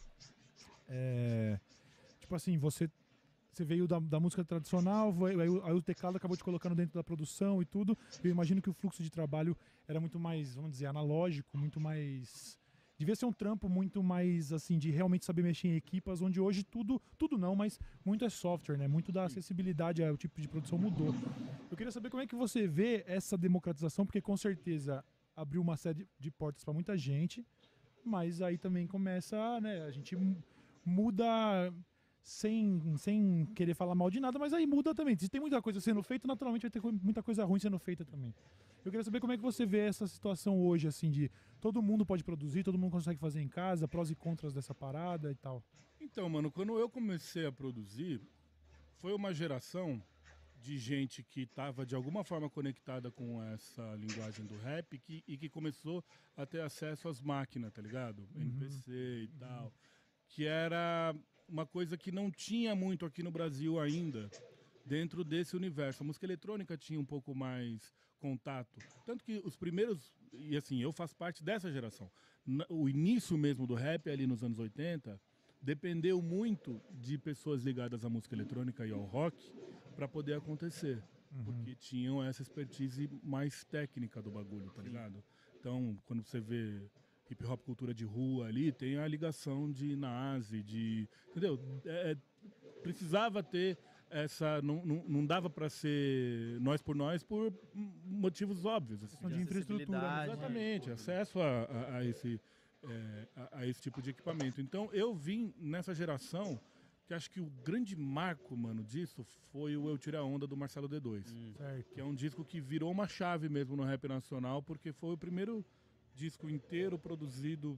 é, tipo assim, você. Você veio da, da música tradicional, vai- aí, o- aí o teclado acabou te colocando dentro da produção e tudo. Eu imagino que o fluxo de trabalho era muito mais, vamos dizer, analógico, muito mais. Devia ser um trampo muito mais, assim, de realmente saber mexer em equipas, onde hoje tudo, tudo não, mas muito é software, né? Muito da acessibilidade ao tipo de produção mudou. Eu queria saber como é que você vê essa democratização, porque com certeza abriu uma série de portas para muita gente, mas aí também começa, né? A gente mu- muda sem, sem querer falar mal de nada, mas aí muda também. Se tem muita coisa sendo feita, naturalmente vai ter co- muita coisa ruim sendo feita também. Eu queria saber como é que você vê essa situação hoje, assim, de todo mundo pode produzir, todo mundo consegue fazer em casa, prós e contras dessa parada e tal. Então, mano, quando eu comecei a produzir, foi uma geração de gente que estava de alguma forma conectada com essa linguagem do rap que, e que começou a ter acesso às máquinas, tá ligado? N P C e tal. Que era uma coisa que não tinha muito aqui no Brasil ainda, dentro desse universo. A música eletrônica tinha um pouco mais contato. Tanto que os primeiros, e assim, eu faço parte dessa geração. Na- O início mesmo do rap ali nos anos oitenta dependeu muito de pessoas ligadas à música eletrônica e ao rock para poder acontecer. Porque tinham essa expertise mais técnica do bagulho, tá ligado? Então, quando você vê hip hop cultura de rua ali, tem a ligação de Nazi, de. Entendeu? É, é, precisava ter essa. Não, não, não dava para ser nós por nós por m- motivos óbvios. assim. Questão de infraestrutura, né? acessibilidade. Exatamente, acesso a, a- a esse, é, a, a esse tipo de equipamento. Então, eu vim nessa geração que acho que o grande marco, mano, disso foi o Eu Tire a Onda do Marcelo D dois. Certo. Que é um disco que virou uma chave mesmo no rap nacional, porque foi o primeiro disco inteiro produzido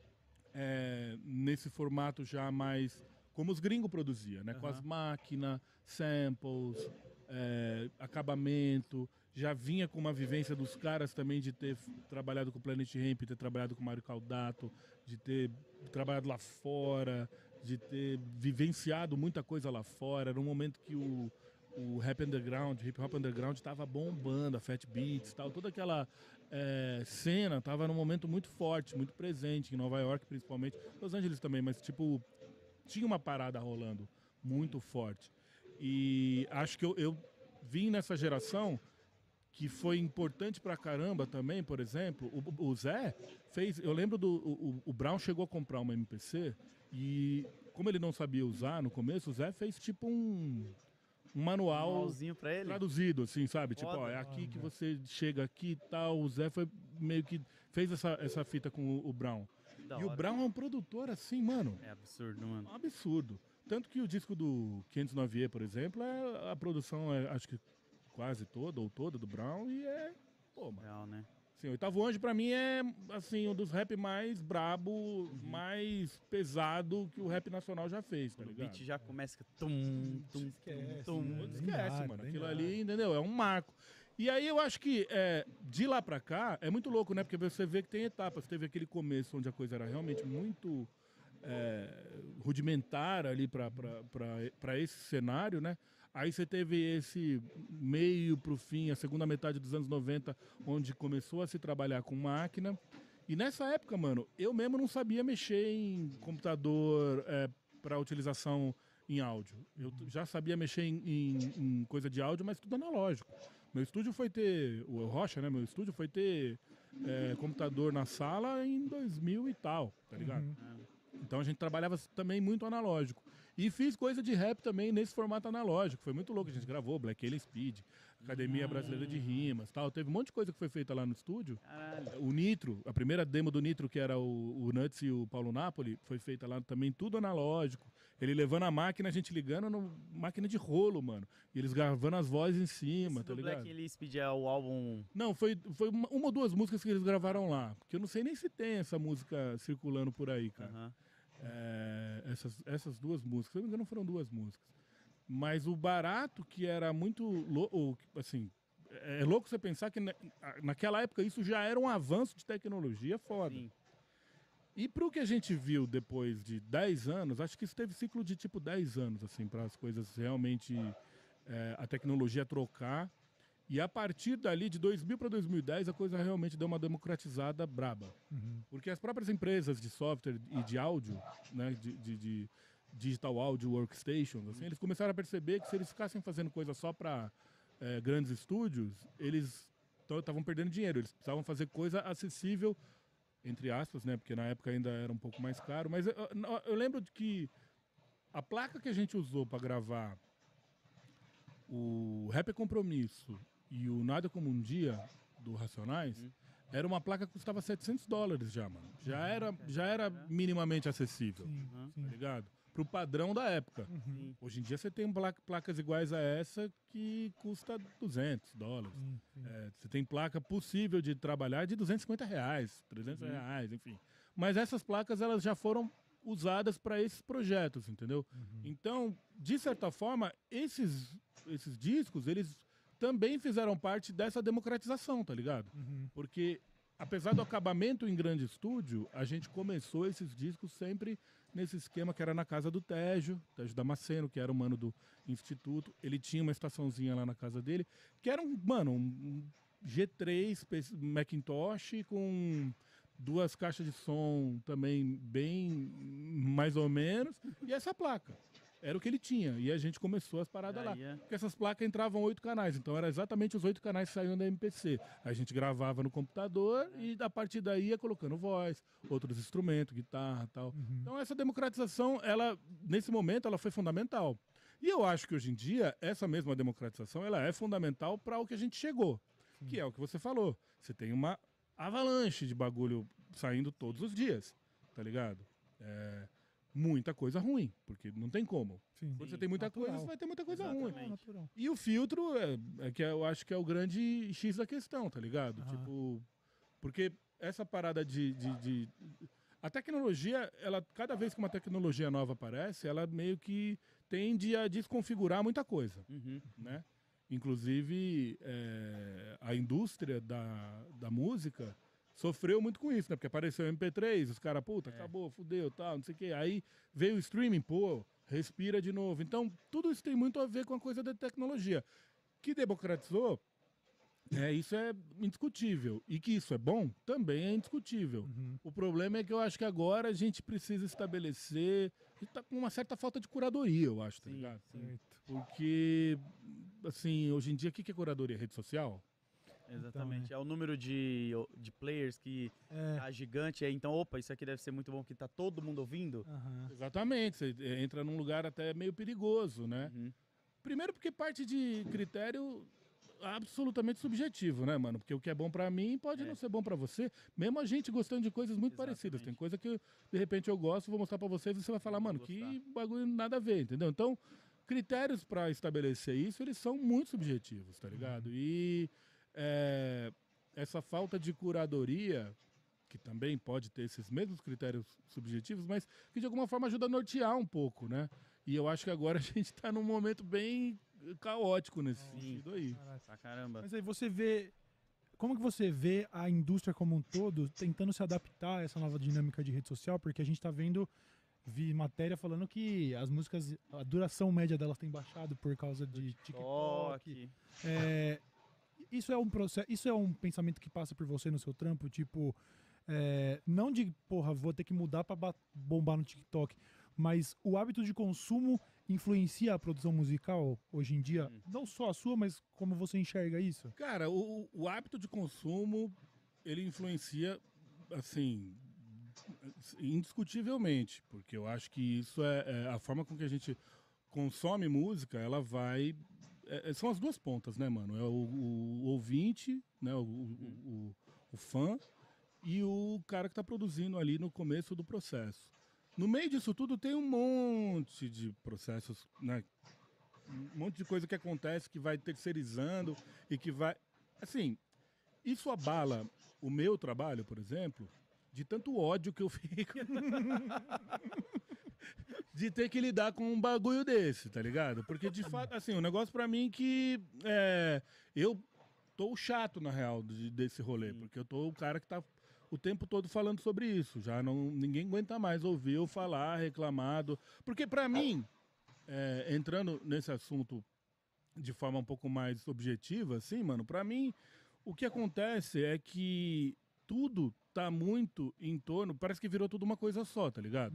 é, nesse formato já mais como os gringos produziam, né? Com as Aham. máquinas, samples, é, acabamento. Já vinha com uma vivência dos caras também de ter f- trabalhado com o Planet Hemp, ter trabalhado com o Mário Caldato, de ter trabalhado lá fora, de ter vivenciado muita coisa lá fora. Era um momento que o, o rap underground, hip hop underground estava bombando, a Fat Beats, tal, toda aquela é, cena estava num momento muito forte, muito presente em Nova York, principalmente, Los Angeles também, mas tipo tinha uma parada rolando muito forte. E acho que eu, eu vim nessa geração que foi importante pra caramba também, por exemplo, o, o Zé fez, eu lembro do o, o- o Brown chegou a comprar uma M P C e como ele não sabia usar no começo, o Zé fez tipo um, um manual Manualzinho pra ele. traduzido, assim, sabe? Tipo, Foda. ó, é aqui que você chega aqui e tal. O Zé foi meio que fez essa, essa fita com o, o Brown. Da E o hora. Brown é um produtor assim, mano, É absurdo, mano. um absurdo. Tanto que o disco do quinhentos e nove E, por exemplo, é, a produção é, acho que quase toda ou toda do Brown e é, pô, mano. Real, né? Assim, Oitavo Anjo pra mim é, assim, um dos rap mais brabo, mais pesado que o rap nacional já fez, tá Quando o ligado? beat já começa que tum, tum, Esquece, tum, né? tum. Esquece, Lendário, mano. Aquilo lendário. ali, entendeu? É um marco. E aí eu acho que é, de lá pra cá é muito louco, né? Porque você vê que tem etapas. Teve aquele começo onde a coisa era realmente muito é, rudimentar ali para esse cenário, né? Aí você teve esse meio pro fim, a segunda metade dos anos noventa, onde começou a se trabalhar com máquina. E nessa época, mano, eu mesmo não sabia mexer em computador é, para utilização em áudio. Eu t- já sabia mexer em, em- em coisa de áudio, mas tudo analógico. Meu estúdio foi ter, o Rocha, né? Meu estúdio foi ter é, computador na sala em dois mil e tal, tá ligado? Então a gente trabalhava também muito analógico. E fiz coisa de rap também nesse formato analógico. Foi muito louco. A gente gravou Black Alien Speed, Academia Brasileira de Rimas, tal. Teve um monte de coisa que foi feita lá no estúdio. Caralho. O Nitro, a primeira demo do Nitro, que era o, o Nuts e o Paulo Napoli, foi feita lá também, tudo analógico. Ele levando a máquina, a gente ligando no máquina de rolo, mano. E eles gravando as vozes em cima, Esse tá do ligado? Black Alien Speed é o álbum... Não, foi, foi uma, uma ou duas músicas que eles gravaram lá. Porque eu não sei nem se tem essa música circulando por aí, cara. Aham. É, essas, essas duas músicas, se eu não me engano, foram duas músicas. Mas o barato, que era muito louco, assim, é louco você pensar que na, naquela época isso já era um avanço de tecnologia foda. Sim. E pro que a gente viu depois de dez anos, acho que isso teve ciclo de tipo dez anos, assim, para as coisas realmente, é, a tecnologia trocar. E a partir dali, de dois mil para dois mil e dez, a coisa realmente deu uma democratizada braba. Uhum. Porque as próprias empresas de software e de áudio, né, de, de, de digital audio workstations, assim, eles começaram a perceber que se eles ficassem fazendo coisa só para grandes estúdios, eles estavam perdendo dinheiro. Eles precisavam fazer coisa acessível, entre aspas, né, porque na época ainda era um pouco mais caro. Mas eu, eu, eu lembro de que a placa que a gente usou para gravar o Rap é Compromisso e o Nada Como Um Dia, do Racionais, Uhum. era uma placa que custava setecentos dólares já, mano. Já era, já era minimamente acessível, Sim, Uhum. sim. tá ligado? Pro padrão da época. Uhum. Sim. Hoje em dia você tem pla- placas iguais a essa que custa duzentos dólares. Sim, sim. É, você tem placa possível de trabalhar de duzentos e cinquenta reais, trezentos Uhum. reais, enfim. Mas essas placas, elas já foram usadas para esses projetos, entendeu? Uhum. Então, de certa forma, esses, esses discos, eles também fizeram parte dessa democratização, tá ligado? Uhum. Porque, apesar do acabamento em grande estúdio, a gente começou esses discos sempre nesse esquema que era na casa do Tejo, Tejo Damasceno, que era o mano do Instituto. Ele tinha uma estaçãozinha lá na casa dele, que era um, mano, um G três P- Macintosh com duas caixas de som também bem mais ou menos, e essa placa. Era o que ele tinha. E a gente começou as paradas lá. Aí é- Porque essas placas entravam oito canais, então era exatamente os oito canais que saíam da M P C. A gente gravava no computador e a partir daí ia colocando voz, outros instrumentos, guitarra e tal. Uhum. Então essa democratização, ela, nesse momento, ela foi fundamental. E eu acho que hoje em dia, essa mesma democratização, ela é fundamental para o que a gente chegou. Que é o que você falou. Você tem uma avalanche de bagulho saindo todos os dias, tá ligado? É, muita coisa ruim, porque não tem como. Sim. Quando você tem muita Natural. coisa, você vai ter muita coisa ruim. Exatamente. É natural. E o filtro é, é que eu acho que é o grande X da questão, tá ligado? Aham. Tipo, porque essa parada de, de, de- a tecnologia, ela cada vez que uma tecnologia nova aparece, ela meio que tende a desconfigurar muita coisa, Uhum. né? Inclusive, é, a indústria da, da música sofreu muito com isso, né? Porque apareceu o M P três, os caras, puta, É. acabou, fudeu, tal, não sei o quê. Aí veio o streaming, pô, respira de novo. Então, tudo isso tem muito a ver com a coisa da tecnologia. Que democratizou, é, isso é indiscutível. E que isso é bom, também é indiscutível. Uhum. O problema é que eu acho que agora a gente precisa estabelecer... A gente tá com uma certa falta de curadoria, eu acho, tá Sim, ligado? sim. Certo. Porque, assim, hoje em dia, o que que é curadoria? Rede social? Exatamente. É o número de, de players que É. tá gigante. Aí, então, opa, isso aqui deve ser muito bom, que tá todo mundo ouvindo. Aham. Exatamente, você entra num lugar até meio perigoso, né? Uhum. Primeiro porque parte de critério absolutamente subjetivo, né, mano? Porque o que é bom pra mim pode É. não ser bom pra você, mesmo a gente gostando de coisas muito Exatamente. parecidas. Tem coisa que, de repente, eu gosto, vou mostrar pra vocês e você vai falar, Vou mano, gostar. que bagulho nada a ver, entendeu? Então, critérios pra estabelecer isso, eles são muito subjetivos, tá ligado? E é, essa falta de curadoria, que também pode ter esses mesmos critérios subjetivos, mas que de alguma forma ajuda a nortear um pouco, né? E eu acho que agora a gente está num momento bem caótico nesse Sim. sentido aí. Pra caramba. Mas aí você vê. Como que você vê a indústria como um todo tentando se adaptar a essa nova dinâmica de rede social? Porque a gente tá vendo, vi matéria falando que as músicas, a duração média delas tem baixado por causa de TikTok. Toque. É, isso é um processo, isso é um pensamento que passa por você no seu trampo, tipo, é, não de, porra, vou ter que mudar pra ba- bombar no TikTok, mas o hábito de consumo influencia a produção musical hoje em dia? Hum. Não só a sua, mas como você enxerga isso? Cara, o, o hábito de consumo, ele influencia, assim, indiscutivelmente, porque eu acho que isso é, é a forma com que a gente consome música, ela vai... é- é- são as duas pontas, né, mano? É o, o ouvinte, né, o, o, o- o fã, e o cara que tá produzindo ali no começo do processo. No meio disso tudo tem um monte de processos, né? Um monte de coisa que acontece que vai terceirizando e que vai... Assim, isso abala o meu trabalho, por exemplo, de tanto ódio que eu fico de ter que lidar com um bagulho desse, tá ligado? Porque, de fato, assim, um negócio pra mim que é, eu tô o chato, na real, de- desse rolê, porque eu tô o cara que tá o tempo todo falando sobre isso. Já não, ninguém aguenta mais ouvir eu falar, reclamado. Porque pra mim, é, entrando nesse assunto de forma um pouco mais objetiva, assim, mano, pra mim, o que acontece é que tudo tá muito em torno, parece que virou tudo uma coisa só, tá ligado?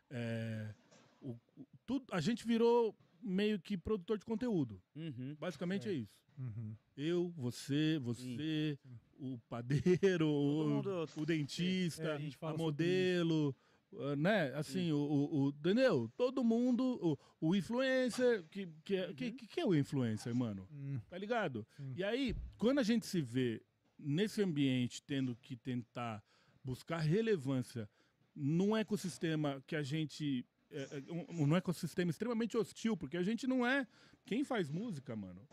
É, o- o- tudo, a gente virou meio que produtor de conteúdo. Uhum. Basicamente é isso. Uhum. Eu, você, você, o padeiro, o, mundo- o dentista, É, a gente fala a sobre modelo, uh, né? Assim, o, o, o- entendeu? Todo mundo, o, o influencer, que, que, é- que, que é o influencer, mano? Hum. Tá ligado? Sim. E aí, quando a gente se vê nesse ambiente tendo que tentar buscar relevância num ecossistema que a gente. É, é, um, um ecossistema extremamente hostil, porque a gente não é. Quem faz música, mano,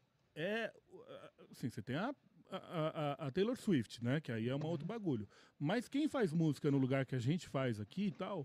é. Assim, você tem a, a, a- a Taylor Swift, né? Que aí é um outro bagulho. Mas quem faz música no lugar que a gente faz aqui e tal.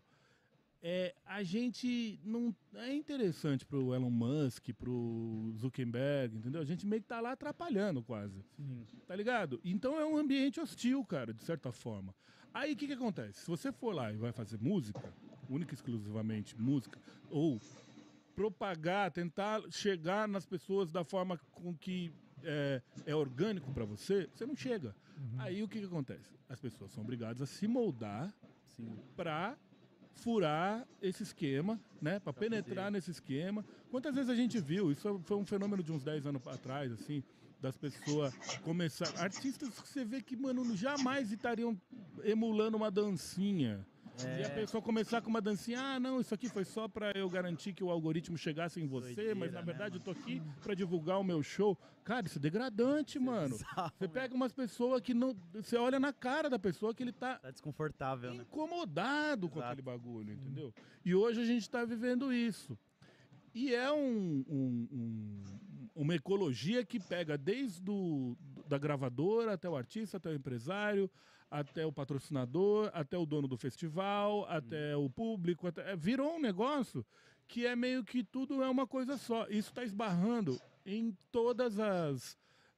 É, a gente não é interessante pro Elon Musk, pro Zuckerberg, entendeu? A gente meio que tá lá atrapalhando quase. Tá ligado? Então é um ambiente hostil, cara, de certa forma. Aí o que que acontece? Se você for lá e vai fazer música, única e exclusivamente música, ou propagar, tentar chegar nas pessoas da forma com que é, é orgânico pra você, você não chega. Aí o que que acontece? As pessoas são obrigadas a se moldar Sim. pra furar esse esquema, né? Pra penetrar nesse esquema. Quantas vezes a gente viu? Isso foi um fenômeno de uns dez anos atrás, assim, das pessoas começar... Artistas que você vê que, mano, jamais estariam emulando uma dancinha. E a pessoa começar com uma dancinha, ah, não, isso aqui foi só pra eu garantir que o algoritmo chegasse em você, Doideira, mas na né, verdade eu mano? tô aqui pra divulgar o meu show. Cara, isso é degradante, mano. Você pega umas pessoas que não... Você olha na cara da pessoa que ele tá Tá desconfortável, né? incomodado com Exato. aquele bagulho, entendeu? E hoje a gente tá vivendo isso. E é um, um- um- uma ecologia que pega desde do, da gravadora até o artista, até o empresário, até o patrocinador, até o dono do festival, até o público. Até, é, virou um negócio que é meio que tudo é uma coisa só. Isso está esbarrando em todas as...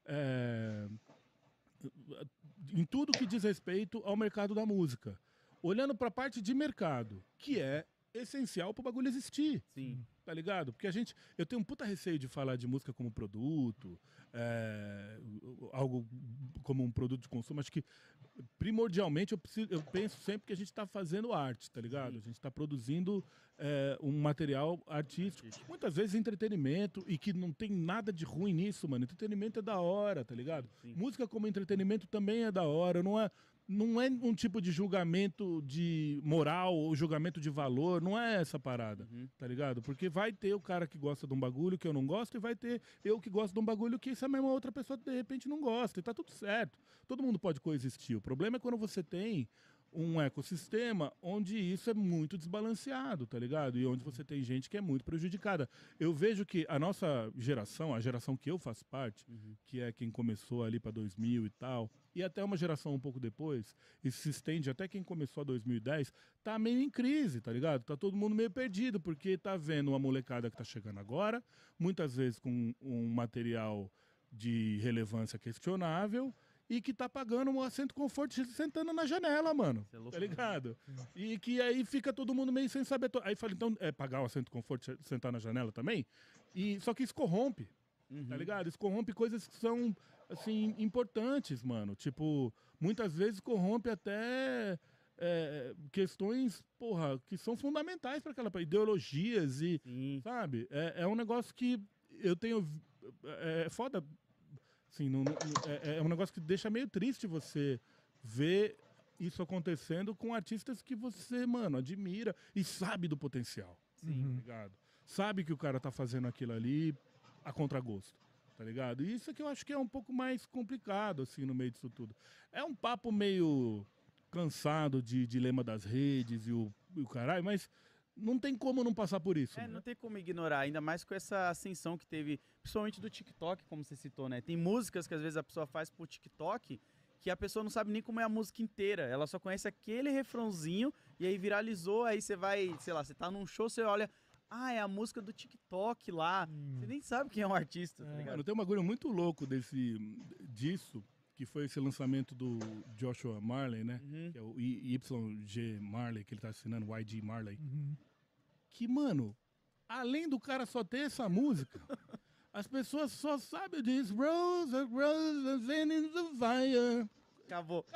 é, em tudo que diz respeito ao mercado da música. Olhando para a parte de mercado, que é essencial para o bagulho existir. Sim. Tá ligado? Porque a gente. Eu tenho um puta receio de falar de música como produto, é, algo como um produto de consumo. Acho que primordialmente eu, preciso, eu penso sempre que a gente tá fazendo arte, tá ligado? A gente tá produzindo é, um material artístico. Muitas vezes entretenimento, e que não tem nada de ruim nisso, mano. Entretenimento é da hora, tá ligado? Sim. Música como entretenimento também é da hora. Não é. Não é um tipo de julgamento de moral ou julgamento de valor, não é essa parada, Uhum. tá ligado? Porque vai ter o cara que gosta de um bagulho que eu não gosto e vai ter eu que gosto de um bagulho que essa mesma outra pessoa de repente não gosta, e tá tudo certo. Todo mundo pode coexistir. O problema é quando você tem um ecossistema onde isso é muito desbalanceado, tá ligado? E onde você tem gente que é muito prejudicada. Eu vejo que a nossa geração, a geração que eu faço parte, Uhum. que é quem começou ali para dois mil e tal, e até uma geração um pouco depois, e se estende até quem começou a dois mil e dez, tá meio em crise, tá ligado? Tá todo mundo meio perdido, porque tá vendo uma molecada que tá chegando agora, muitas vezes com um material de relevância questionável, e que tá pagando um assento conforto sentando na janela, mano. Isso é louco, Tá né? ligado? E que aí fica todo mundo meio sem saber. to- Aí fala, então, é pagar o assento conforto sentar na janela também? E, só que isso corrompe, Uhum. tá ligado? Isso corrompe coisas que são, assim, importantes, mano. Tipo, muitas vezes corrompe até é, questões, porra, que são fundamentais para aquela ideologias e, Sim. sabe? É, é um negócio que eu tenho. vi- É, é foda. Assim, não- não- é, é um negócio que deixa meio triste você ver isso acontecendo com artistas que você, mano, admira e sabe do potencial. Sim. Tá ligado? Sabe que o cara tá fazendo aquilo ali a contragosto, tá ligado? E isso é que eu acho que é um pouco mais complicado, assim, no meio disso tudo. É um papo meio cansado de dilema das redes e o, e o caralho, mas não tem como não passar por isso. É, né? não tem como ignorar, ainda mais com essa ascensão que teve, principalmente do TikTok, como você citou, né? Tem músicas que às vezes a pessoa faz pro TikTok que a pessoa não sabe nem como é a música inteira. Ela só conhece aquele refrãozinho e aí viralizou, aí você vai, sei lá, você tá num show, você olha, ah, é a música do TikTok lá. Você nem sabe quem é um artista, tá ligado? Mano, tem um bagulho muito louco desse, disso, que foi esse lançamento do Joshua Marley, né? Uhum. Que é o Y G Marley, que ele tá assinando, Y G Marley. Uhum. Que, mano, além do cara só ter essa música, as pessoas só sabem disso. Rose, rose, and in the fire. Acabou.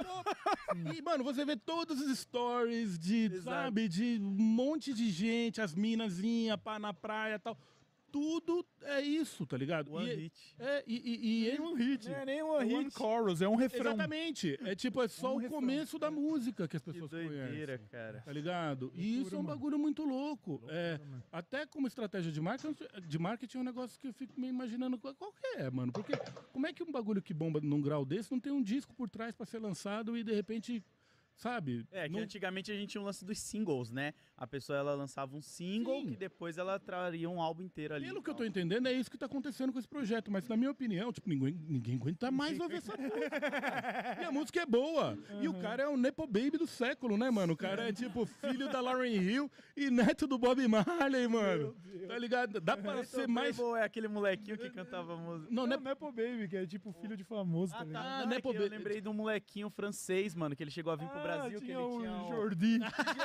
E, mano, você vê todos os stories de, Exato. sabe, de um monte de gente, as minazinhas, pá, na praia e tal. Tudo é isso, tá ligado? One e, hit. É, e, e, e ele- um hit. Não é nem É um one hit. chorus, é um refrão. Exatamente. É tipo, é só um o refrão. começo da música que as Que pessoas doideira, conhecem. cara. Tá ligado? E Loucura, isso é um mano. bagulho muito louco. Loucura, É, mano. até como estratégia de marketing, de marketing é um negócio que eu fico me imaginando qual qual que é, mano. Porque como é que um bagulho que bomba num grau desse não tem um disco por trás pra ser lançado e de repente, sabe? É, que não- antigamente a gente tinha um lance dos singles, né? A pessoa ela lançava um single Sim. que depois ela traria um álbum inteiro ali. Pelo e que eu tô tal. entendendo, é isso que tá acontecendo com esse projeto. Mas, na minha opinião, tipo, ninguém, ninguém aguenta mais ouvir essa música. E a música é boa. E o cara é o Nepo Baby do século, né, mano? O cara é, tipo, filho da Lauryn Hill e neto do Bob Marley, mano. Tá ligado? Dá pra ser mais... Playboy é aquele molequinho que cantava música. Não, Não, Nepo... Nepo Baby, que é tipo filho de famoso, tá Ah, ligado? tá. Ah, Não, é Nepo que eu Baby. lembrei de um molequinho francês, mano, que ele chegou a vir pro Ah, Brasil, que tinha ele o tinha um... Jordi.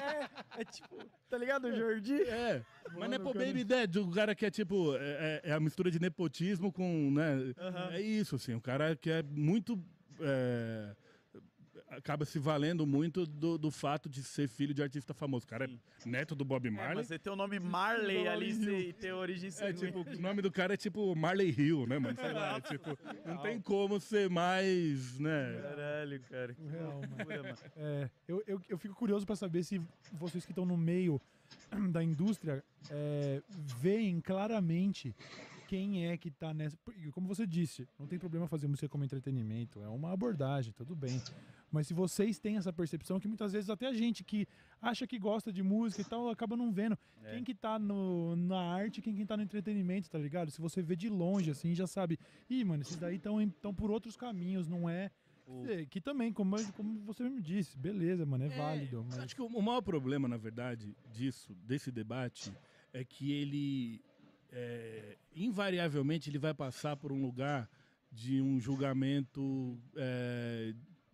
É, é tipo, tá ligado, o Jordi? É, mas Mano, Nepo cara. Baby é do cara que é tipo, é, é- é a mistura de nepotismo com, né, Aham. é isso, assim, o cara que é muito, é, acaba se valendo muito do, do fato de ser filho de artista famoso, o cara Sim. é neto do Bob É, Marley, mas você tem o nome Marley da ali Lauryn e ter origem é sanguínea. tipo, o nome do cara é tipo Marley Hill, né, mano, sei lá, é, tipo, não tem como ser mais, né, Caralho, cara. Que Real, mano. loucura, mano. É, eu, eu, eu fico curioso pra saber se vocês que estão no meio da indústria é, veem claramente quem é que tá nessa. Porque, como você disse, não tem problema fazer música como entretenimento, é uma abordagem, tudo bem. Mas se vocês têm essa percepção, que muitas vezes até a gente que acha que gosta de música e tal, acaba não vendo É. quem que tá no, na arte e quem que tá no entretenimento, tá ligado? Se você vê de longe, assim, já sabe, ih, mano, esses daí estão por outros caminhos, não é. O- É, que também, como, como você mesmo disse, beleza, mano, é, válido. Mas... acho que o, o maior problema, na verdade, disso, desse debate, é que ele, é, invariavelmente, ele vai passar por um lugar de um julgamento é,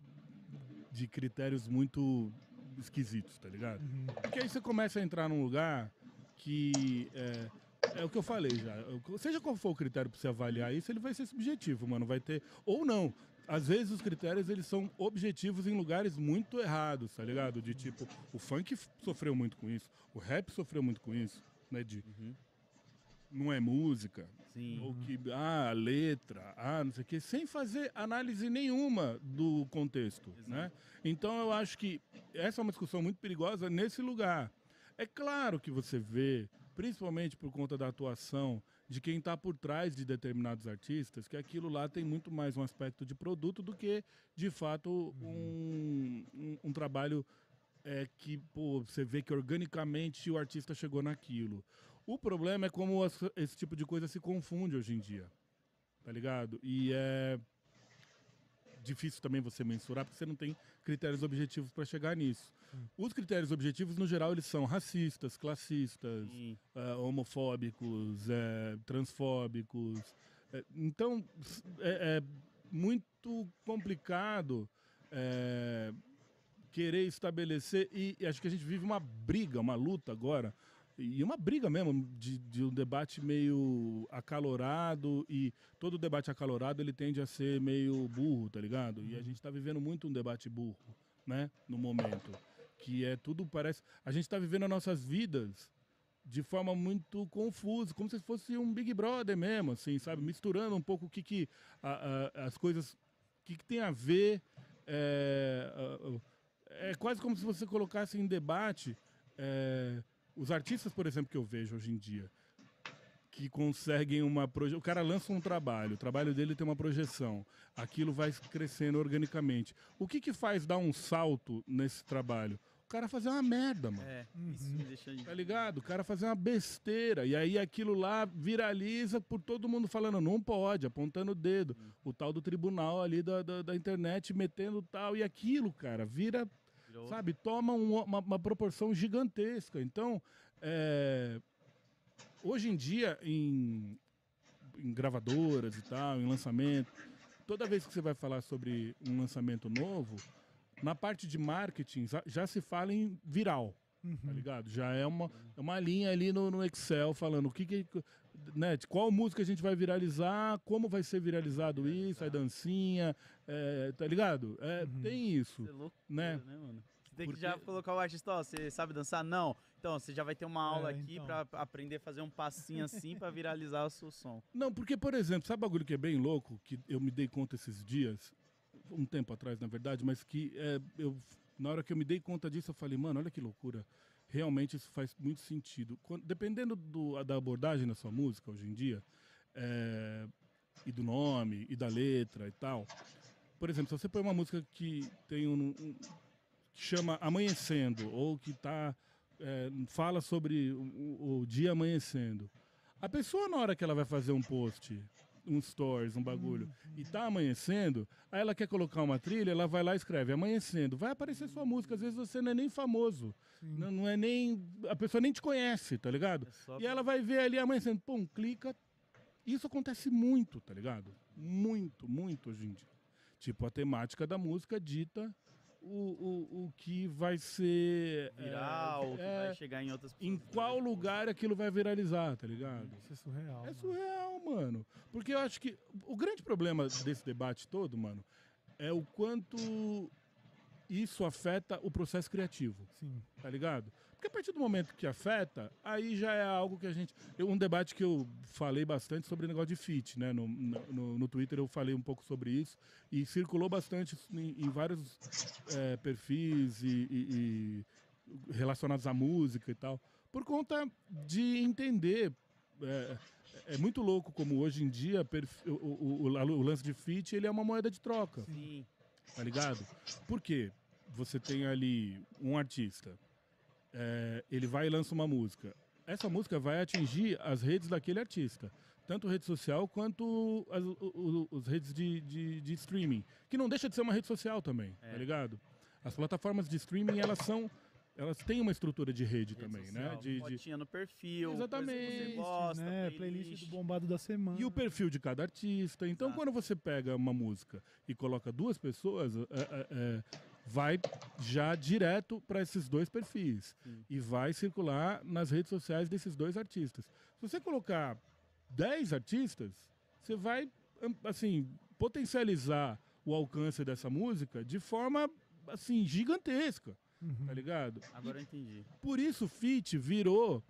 de critérios muito esquisitos, tá ligado? Uhum. Porque aí você começa a entrar num lugar que é, é o que eu falei já. Seja qual for o critério pra você avaliar isso, ele vai ser subjetivo, mano. Vai ter. Ou não. Às vezes os critérios eles são objetivos em lugares muito errados, tá ligado? De tipo, o funk f- sofreu muito com isso, o rap sofreu muito com isso, né? De Uhum. não é música, Sim. ou que, ah, a letra, ah, não sei o quê, sem fazer análise nenhuma do contexto, Exato. né? Então eu acho que essa é uma discussão muito perigosa nesse lugar. É claro que você vê, principalmente por conta da atuação de quem está por trás de determinados artistas, que aquilo lá tem muito mais um aspecto de produto do que, de fato, um, um, um trabalho é que, pô, você vê que organicamente o artista chegou naquilo. O problema é como as- esse tipo de coisa se confunde hoje em dia, tá ligado? E é difícil também você mensurar, porque você não tem critérios objetivos para chegar nisso. Os critérios objetivos, no geral, eles são racistas, classistas, Sim. eh, homofóbicos, eh, transfóbicos. Eh, então, s- é, é muito complicado eh, querer estabelecer, e, e acho que a gente vive uma briga, uma luta agora, e uma briga mesmo de, de um debate meio acalorado, e todo debate acalorado ele tende a ser meio burro, tá ligado? E a gente está vivendo muito um debate burro, né, no momento, que é tudo parece, a gente está vivendo as nossas vidas de forma muito confusa, como se fosse um Big Brother mesmo, assim, sabe, misturando um pouco o que que a- a- as coisas, o que que tem a ver, é, a- a- é quase como se você colocasse em debate é, os artistas, por exemplo, que eu vejo hoje em dia, que conseguem uma projeção. O cara lança um trabalho, o trabalho dele tem uma projeção, aquilo vai crescendo organicamente. O que que faz dar um salto nesse trabalho? O cara fazer uma merda, mano. É, isso me deixa... Tá ligado? O cara fazer uma besteira. E aí aquilo lá viraliza por todo mundo falando, não pode, apontando o dedo. O tal do tribunal ali da, da, da internet metendo tal. E aquilo, cara, vira, Virou- sabe, toma um- uma, uma proporção gigantesca. Então, é, hoje em dia, em, em gravadoras e tal, em lançamento, toda vez que você vai falar sobre um lançamento novo, na parte de marketing já, já se fala em viral, tá ligado? Já é uma, é uma linha ali no, no Excel falando o que, que né, de qual música a gente vai viralizar, como vai ser viralizado isso, a dancinha, é, tá ligado? É, Tem isso, Isso é loucura, né? né, mano? Você tem Porque- que já colocar o artista, ó, você sabe dançar? Não. Então, você já vai ter uma aula É, aqui então. pra aprender a fazer um passinho assim pra viralizar o seu som. Não, porque, por exemplo, sabe bagulho que é bem louco, que eu me dei conta esses dias, um tempo atrás, na verdade, mas que é, eu, na hora que eu me dei conta disso, eu falei, mano, olha que loucura. Realmente isso faz muito sentido. Quando- dependendo do- da abordagem da sua música hoje em dia, é, e do nome, e da letra e tal. Por exemplo, se você põe uma música que tem um, um- que chama Amanhecendo, ou que tá, é, fala sobre o, o- o dia amanhecendo. A pessoa, na hora que ela vai fazer um post, um stories, um bagulho, e tá amanhecendo, aí ela quer colocar uma trilha, ela vai lá e escreve amanhecendo. Vai aparecer sua música, às vezes você não é nem famoso. Não, não é nem. A pessoa nem te conhece, tá ligado? É só E ela vai ver ali amanhecendo, pum, clica. Isso acontece muito, tá ligado? Muito, muito hoje em dia. Tipo, a temática da música dita o, o, o que vai ser. é, viral, que é, vai chegar em outras pessoas. em qual lugar aquilo vai viralizar, tá ligado? Isso é surreal. É mano. surreal, mano. Porque eu acho que o grande problema desse debate todo, mano, é o quanto isso afeta o processo criativo, Sim. tá ligado? Porque a partir do momento que afeta, aí já é algo que a gente... eu- um debate que eu falei bastante sobre o negócio de feat, né? No, no, no Twitter eu falei um pouco sobre isso e circulou bastante em, em vários é, perfis e, e- e relacionados à música e tal, por conta de entender... é, é muito louco como hoje em dia perf- o, o- o- o lance de feat ele é uma moeda de troca, Sim. tá ligado? Por quê? Você tem ali um artista, é, ele vai e lança uma música. Essa música vai atingir as redes daquele artista, tanto rede social quanto as o- o- os redes de, de, de streaming, que não deixa de ser uma rede social também, É. tá ligado? As plataformas de streaming, elas são, elas têm uma estrutura de rede, Rede também, social, né? De, de- fotinha no perfil, Exatamente. coisa que você Playlists, gosta, né? playlist. Playlist do bombado da semana. E o perfil de cada artista. Então, Exato. quando você pega uma música e coloca duas pessoas, é, é, é, vai já direto para esses dois perfis. Sim. E vai circular nas redes sociais desses dois artistas. Se você colocar dez artistas, você vai, am- assim, potencializar o alcance dessa música de forma, assim, gigantesca. Uhum. Tá ligado? Agora eu entendi. Por isso o feat virou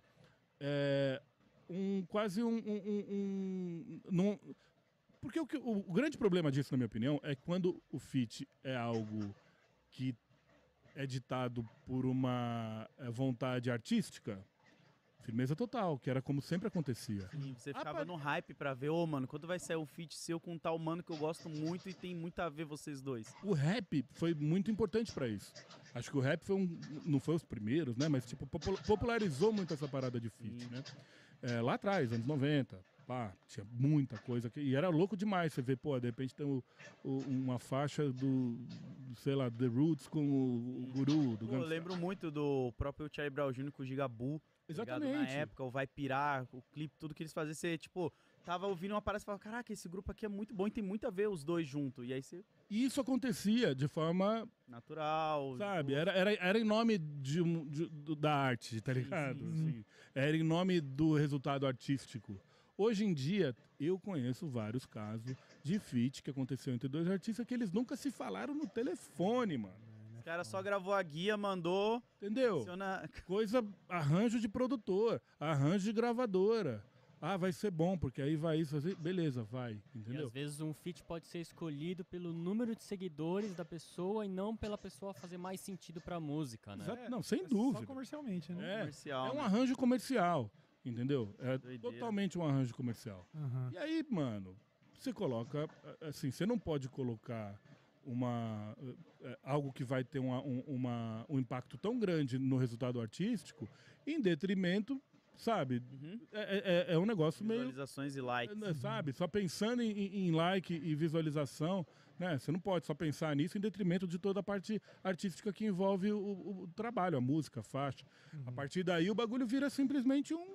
é, um quase um, um- um- um- não- porque o, que- o- o grande problema disso, na minha opinião, é quando o feat é algo que é ditado por uma é, vontade artística, Firmeza total, que era como sempre acontecia. E você Ah, ficava pa- no hype pra ver, ô, mano, quando vai sair um feat seu com um tal mano que eu gosto muito e tem muito a ver vocês dois? O rap foi muito importante pra isso. Acho que o rap foi um, não foi os primeiros, né? Mas tipo popu- popularizou muito essa parada de feat, Sim. né? É, lá atrás, anos noventa, pá, tinha muita coisa que, e era louco demais. Você vê, pô, de repente tem o- o- uma faixa do, sei lá, The Roots com o, o Guru, do Pô, eu Guns. lembro muito do próprio Charlie Brown Júnior com o Gigabu. tá ligado? Na Exatamente. época, o Vai Pirar, o clipe, tudo que eles faziam, você, tipo, tava ouvindo uma parada e falava, caraca, esse grupo aqui é muito bom e tem muito a ver os dois juntos. E aí você, E isso acontecia de forma, natural. sabe, tipo, era, era, era em nome de, um- de- do- da arte, tá Sim, ligado? sim, Assim, era em nome do resultado artístico. Hoje em dia, eu conheço vários casos de feat que aconteceu entre dois artistas que eles nunca se falaram no telefone, mano. Os caras só gravou a guia, mandou. Entendeu? Funciona... Coisa, arranjo de produtor, arranjo de gravadora. Ah, vai ser bom, porque aí vai isso, assim, beleza, vai, E entendeu? às vezes um feat pode ser escolhido pelo número de seguidores da pessoa e não pela pessoa fazer mais sentido pra música, né? Exato, não, sem É dúvida. Só comercialmente, né? É, comercial. é um né? arranjo comercial, entendeu? É Doideira. totalmente um arranjo comercial. Aham. E aí, mano, você coloca, assim, você não pode colocar uma é, algo que vai ter uma, um, uma- um impacto tão grande no resultado artístico em detrimento, sabe? Uhum. É, é- é um negócio meio, Visualizações e likes. é, sabe? Só pensando em, em- em like e visualização, né? Você não pode só pensar nisso em detrimento de toda a parte artística que envolve o, o- o trabalho, a música, a faixa. A partir daí o bagulho vira simplesmente um,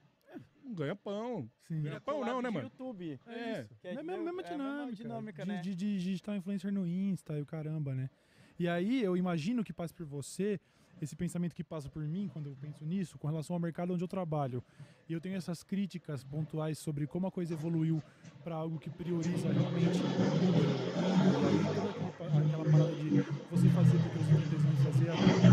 um ganha-pão. Sim. Ganha-pão não, né, mano? YouTube. É. isso. Que É, a de- mesma, mesma é a mesma dinâmica, dinâmica, de, né? de, de digital influencer no Insta e o caramba, né? E aí eu imagino que passa por você esse pensamento que passa por mim quando eu penso nisso, com relação ao mercado onde eu trabalho. E eu tenho essas críticas pontuais sobre como a coisa evoluiu para algo que prioriza realmente o número. E aí toda aquele- aquela parada de você fazer porque você tem intenção de fazer,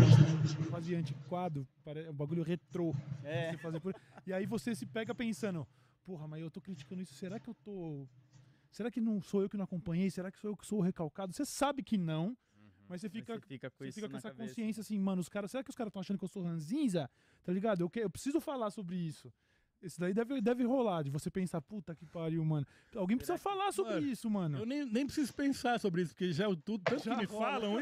é quase antiquado, pare- é um bagulho retrô. É. Você fazer por... E aí você se pega pensando, porra, mas eu tô criticando isso, será que eu tô... Será que não sou eu que não acompanhei? Será que sou eu que sou o recalcado? Você sabe que não, mas você Mas fica, você fica com você isso fica com na essa cabeça. consciência assim, mano, os caras, será que os caras estão achando que eu sou ranzinza? Tá ligado? Eu, que, eu preciso falar sobre isso. Isso daí deve, deve rolar, de você pensar, puta que pariu, mano. Alguém precisa falar sobre Mano, isso, mano. Eu nem, nem preciso pensar sobre isso, porque já o tudo, tanto Já que me rola. falam.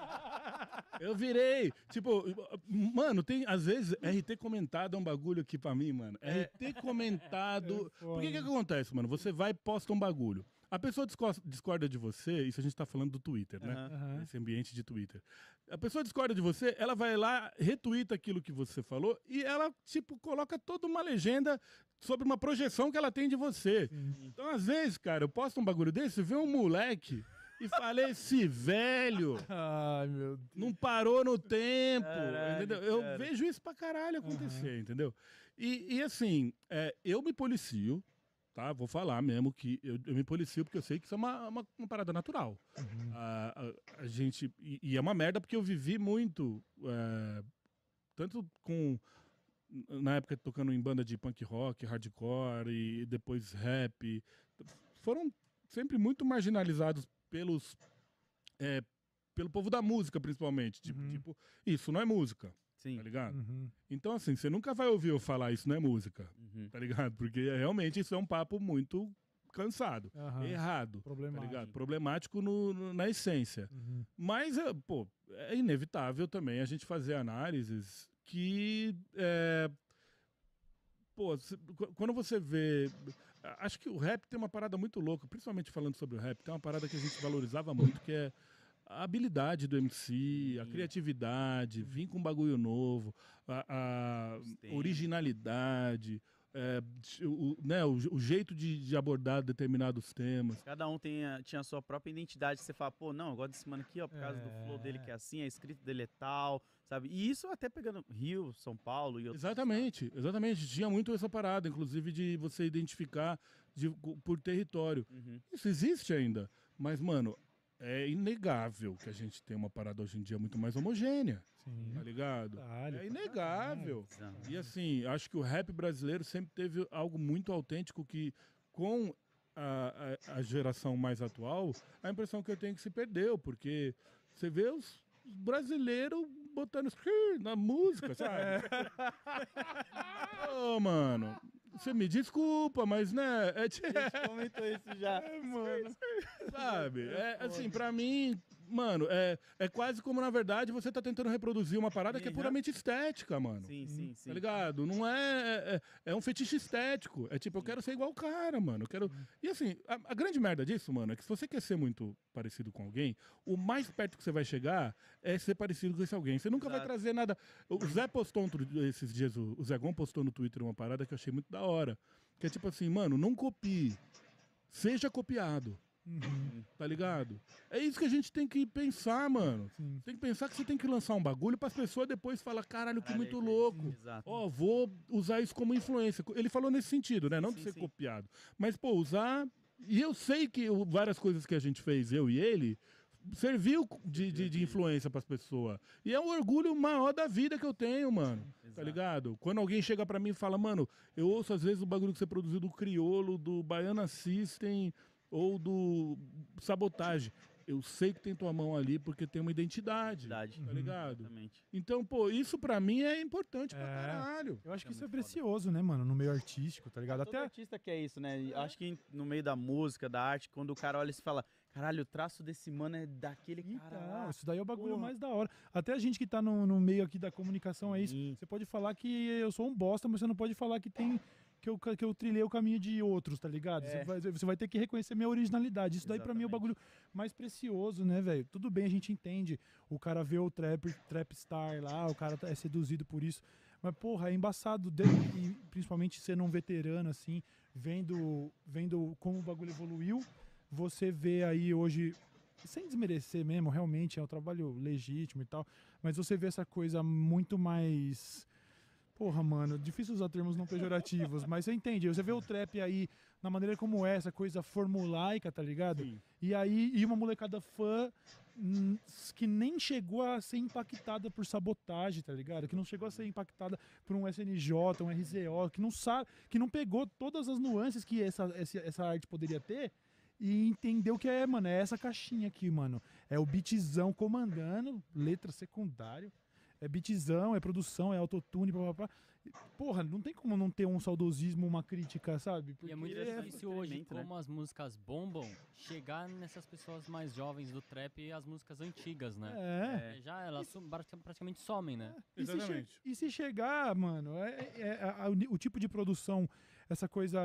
Eu virei. Tipo, mano, tem, às vezes, R T comentado é um bagulho aqui pra mim, mano. R T comentado. É Por que que foda. acontece, mano? Você vai e posta um bagulho. A pessoa discos- discorda de você, isso a gente tá falando do Twitter, né? Aham. Aham. Esse ambiente de Twitter. A pessoa discorda de você, ela vai lá, retuita aquilo que você falou e ela, tipo, coloca toda uma legenda sobre uma projeção que ela tem de você. Sim. Então, às vezes, cara, eu posto um bagulho desse, vê um moleque e fala, esse velho Ai, meu Deus. não parou no tempo, Caralho, entendeu? Eu cara. vejo isso pra caralho acontecer, entendeu? E, e, assim, é, eu me policio, tá? Vou falar mesmo que eu, eu me policio porque eu sei que isso é uma, uma, uma parada natural. Uhum. A, a- a gente, e, e é uma merda porque eu vivi muito, é, tanto com, na época tocando em banda de punk rock, hardcore e depois rap, foram sempre muito marginalizados pelos, é, pelo povo da música, principalmente. Tipo, Uhum. tipo, isso não é música, Sim. tá ligado? Uhum. Então, assim, você nunca vai ouvir eu falar isso não é música, Uhum. tá ligado? Porque realmente isso é um papo muito cansado, Aham. errado, tá Problemático. ligado? Problemático no, no- na essência. Uhum. Mas, é, pô, é inevitável também a gente fazer análises que. É, pô, se- qu- quando você vê. a- Acho que o rap tem uma parada muito louca, principalmente falando sobre o rap, tem uma parada que a gente valorizava muito, que é a habilidade do M C, a Sim. criatividade, vir com um bagulho novo, a, a Os temas. originalidade, é, o, né, o, o jeito de, de abordar determinados temas. Cada um tem a- tinha a sua própria identidade. Você fala, pô, não, eu gosto desse mano aqui, ó, por causa do flow dele que é assim, a escrita dele é tal, sabe? E isso até pegando Rio, São Paulo e outros. Exatamente, exatamente. Tinha muito essa parada, inclusive de você identificar de- por território. Uhum. Isso existe ainda, mas, mano, é inegável que a gente tem uma parada hoje em dia muito mais homogênea, Sim. tá ligado? Caralho, É pra inegável. Exato. E assim, acho que o rap brasileiro sempre teve algo muito autêntico que, com a, a- a geração mais atual, a impressão que eu tenho é que se perdeu, porque você vê os brasileiros botando na música, sabe? Ô, mano, você me desculpa, mas, né, é... A gente comentou isso já. É, mano. Sabe? É, assim, pra mim, mano, é, é quase como, na verdade, você tá tentando reproduzir uma parada que é Uhum. puramente estética, mano. Sim, sim, sim. Tá ligado? Não é, é. É um fetiche estético. É tipo, eu quero ser igual o cara, mano. Eu quero... E assim, a, a grande merda disso, mano, é que se você quer ser muito parecido com alguém, o mais perto que você vai chegar é ser parecido com esse alguém. Você nunca vai Exato. trazer nada. O Zé postou um, tru- esses dias, o o Zé Gon postou no Twitter uma parada que eu achei muito da hora. Que é tipo assim, mano, não copie. Seja copiado. Uhum, Tá ligado? É isso que a gente tem que pensar, mano. sim. Tem que pensar que você tem que lançar um bagulho para as pessoas depois falar, caralho, que Caralho, muito é louco. Exato. Ó, vou usar isso como influência. Ele falou nesse sentido, né? Não de sim, ser sim. copiado. Mas, pô, usar... E eu sei que o- várias coisas que a gente fez, eu e ele, serviu de, de, de influência pras pessoas. E é um orgulho maior da vida que eu tenho, mano. Tá Exato. ligado? Quando alguém chega pra mim e fala, mano, eu ouço às vezes o bagulho que você produziu do Criolo, do Baiana System ou do Sabotage. Eu sei que tem tua mão ali porque tem uma identidade. Verdade. Tá ligado? Exatamente. Então, pô, isso pra mim é importante pra É. caralho. Eu acho que É isso é muito foda. precioso, né, mano? No meio artístico, tá ligado? Todo Até. artista quer isso, né? E Acho que no meio da música, da arte, quando o cara olha e se fala, caralho, o traço desse mano é daquele cara Então, lá. isso daí é o bagulho Porra. mais da hora. Até a gente que tá no, no meio aqui da comunicação é isso. Sim. Você pode falar que eu sou um bosta, mas você não pode falar que tem. Que eu, que eu trilhei o caminho de outros, tá ligado? É. Você, vai, você vai ter que reconhecer minha originalidade. Isso daí pra mim é o Exatamente. bagulho mais precioso, né, velho? Tudo bem, a gente entende. O cara vê o trap, trap star lá, o cara é seduzido por isso. Mas, porra, é embaçado. de- e principalmente sendo um veterano, assim, vendo, vendo como o bagulho evoluiu. Você vê aí hoje, sem desmerecer mesmo, realmente é um trabalho legítimo e tal, mas você vê essa coisa muito mais... Porra, mano, difícil usar termos não pejorativos, mas você entende, você vê o trap aí na maneira como é, essa coisa formulaica, tá ligado? Sim. E aí, e uma molecada fã hum, que nem chegou a ser impactada por sabotagem, tá ligado? Que não chegou a ser impactada por um S N J, um R Z O, que não sabe, que não pegou todas as nuances que essa, essa, essa arte poderia ter e entendeu que é, mano, é essa caixinha aqui, mano. É o beatzão comandando, letra secundário. É beatzão, é produção, é autotune, papapá. Porra, não tem como não ter um saudosismo, uma crítica, sabe? E é muito Porque é difícil hoje, experimento, né? como as músicas bombam, chegar nessas pessoas mais jovens do trap e as músicas antigas, né? É. É, Já elas sum- pratica- praticamente somem, né? E se, che- Exatamente. e se chegar, mano, é, é- é a- a- o, ni- o tipo de produção, essa coisa.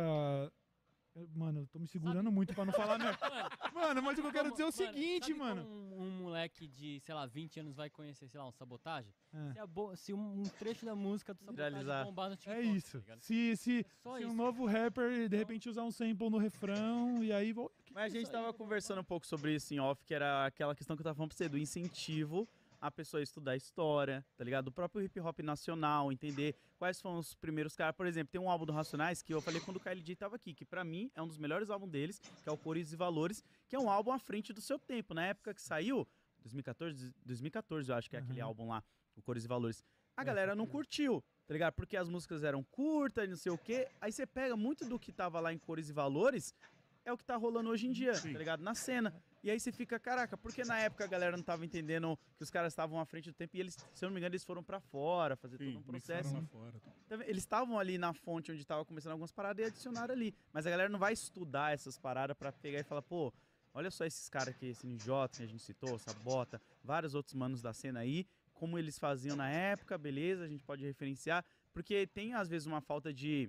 é, Mano, eu tô me segurando muito pra não falar, né? Mano, mas o que eu quero Como- dizer é o mano, seguinte, sabe mano. como Um, um moleque de, sei lá, vinte anos vai conhecer, sei lá, um sabotagem? É. Se, a bo- se um, um trecho da música do sabotagem Viralizar. bombar no TikTok. É isso. Tá ligado? Se, se, É só se um isso. novo rapper de repente usar um sample no refrão e aí. vou- que Mas a que é gente isso aí? tava conversando um pouco sobre isso em off, que era aquela questão que eu tava falando pra você, do incentivo a pessoa a estudar história, tá ligado? Do próprio hip hop nacional, entender quais foram os primeiros caras. Por exemplo, tem um álbum do Racionais que eu falei quando o K L J tava aqui, que pra mim é um dos melhores álbuns deles, que é o Cores e Valores, que é um álbum à frente do seu tempo. Na época que saiu, dois mil e quatorze, dois mil e quatorze eu acho que é aquele Aham. álbum lá, o Cores e Valores. A É, galera só não que- curtiu, tá ligado? Porque as músicas eram curtas e não sei o quê. Aí você pega muito do que tava lá em Cores e Valores, é o que tá rolando hoje em dia, Sim. tá ligado? Na cena. E aí você fica, caraca, porque na época a galera não tava entendendo que os caras estavam à frente do tempo e eles, se eu não me engano, eles foram pra fora fazer Sim, todo um processo. mixaram lá fora. Tá vendo? Eles estavam ali na fonte onde tava começando algumas paradas e adicionaram ali. Mas a galera não vai estudar essas paradas pra pegar e falar, pô, olha só esses caras aqui, esse N J que a gente citou, Sabota, vários outros manos da cena aí, como eles faziam na época, beleza, a gente pode referenciar, porque tem às vezes uma falta de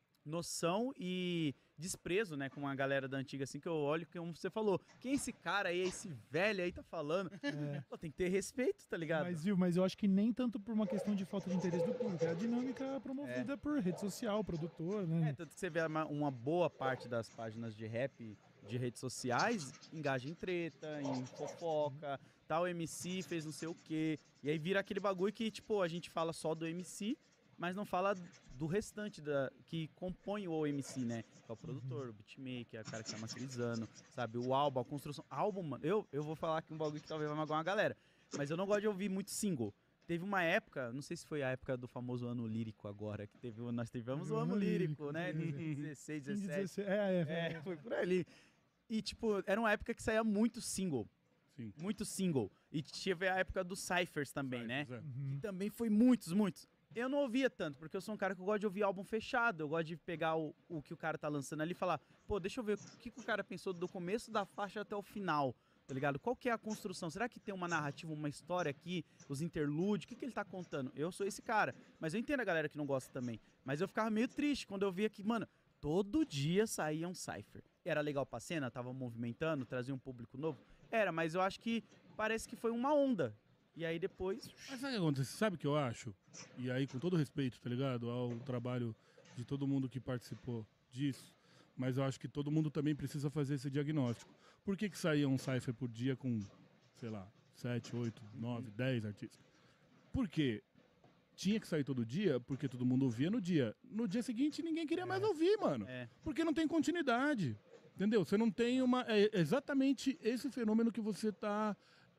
noção e desprezo, né, com a galera da antiga, assim, que eu olho, como você falou, quem é esse cara aí, esse velho aí tá falando? É. Pô, tem que ter respeito, tá ligado? Mas, viu, mas eu acho que nem tanto por uma questão de falta de interesse do público. É a dinâmica promovida por rede social, produtor, É, né? tanto que você vê uma, uma boa parte das páginas de rap de redes sociais engaja em treta, em fofoca, tal M C fez não sei o quê. E aí vira aquele bagulho que, tipo, a gente fala só do M C, mas não fala do restante da, que compõe o M C, né? Que é o produtor, o beatmaker, é o cara que tá masterizando, sabe? O álbum, a construção. Álbum, mano, eu, eu vou falar aqui um bagulho que talvez vai magoar uma galera, mas eu não gosto de ouvir muito single. Teve uma época, não sei se foi a época do famoso ano lírico agora, que teve, o- nós tivemos o Ano ano lírico, lírico, né? beleza. De dezesseis, quinze, dezessete. dezesseis, é, é, É, é. foi por ali. E, tipo, era uma época que saía muito single. Sim. Muito single. E tive a época dos Cyphers também, né? Cyphers, é. Uhum. Que também foi muitos, muitos. Eu não ouvia tanto, porque eu sou um cara que eu gosto de ouvir álbum fechado. Eu gosto de pegar o, o que o cara tá lançando ali e falar, pô, deixa eu ver o que, que o cara pensou do começo da faixa até o final, tá ligado? Qual que é a construção? Será que tem uma narrativa, uma história aqui, os interlúdios? O que, que ele tá contando? Eu sou esse cara. Mas eu entendo a galera que não gosta também. Mas eu ficava meio triste quando eu via que, mano, todo dia saía um Cypher. Era legal pra cena, tava movimentando, trazia um público novo. Era, mas eu acho que parece que foi uma onda. E aí depois... Mas sabe o que acontece? Sabe o que eu acho? E aí, com todo respeito, tá ligado? Ao trabalho de todo mundo que participou disso. Mas eu acho que todo mundo também precisa fazer esse diagnóstico. Por que que saía um Cypher por dia com, sei lá, sete, oito, nove, dez artistas? Por quê? Tinha que sair todo dia, porque todo mundo ouvia no dia. No dia seguinte, ninguém queria mais ouvir, mano. É. Porque não tem continuidade. Entendeu? Você não tem uma... É exatamente esse fenômeno que você tá...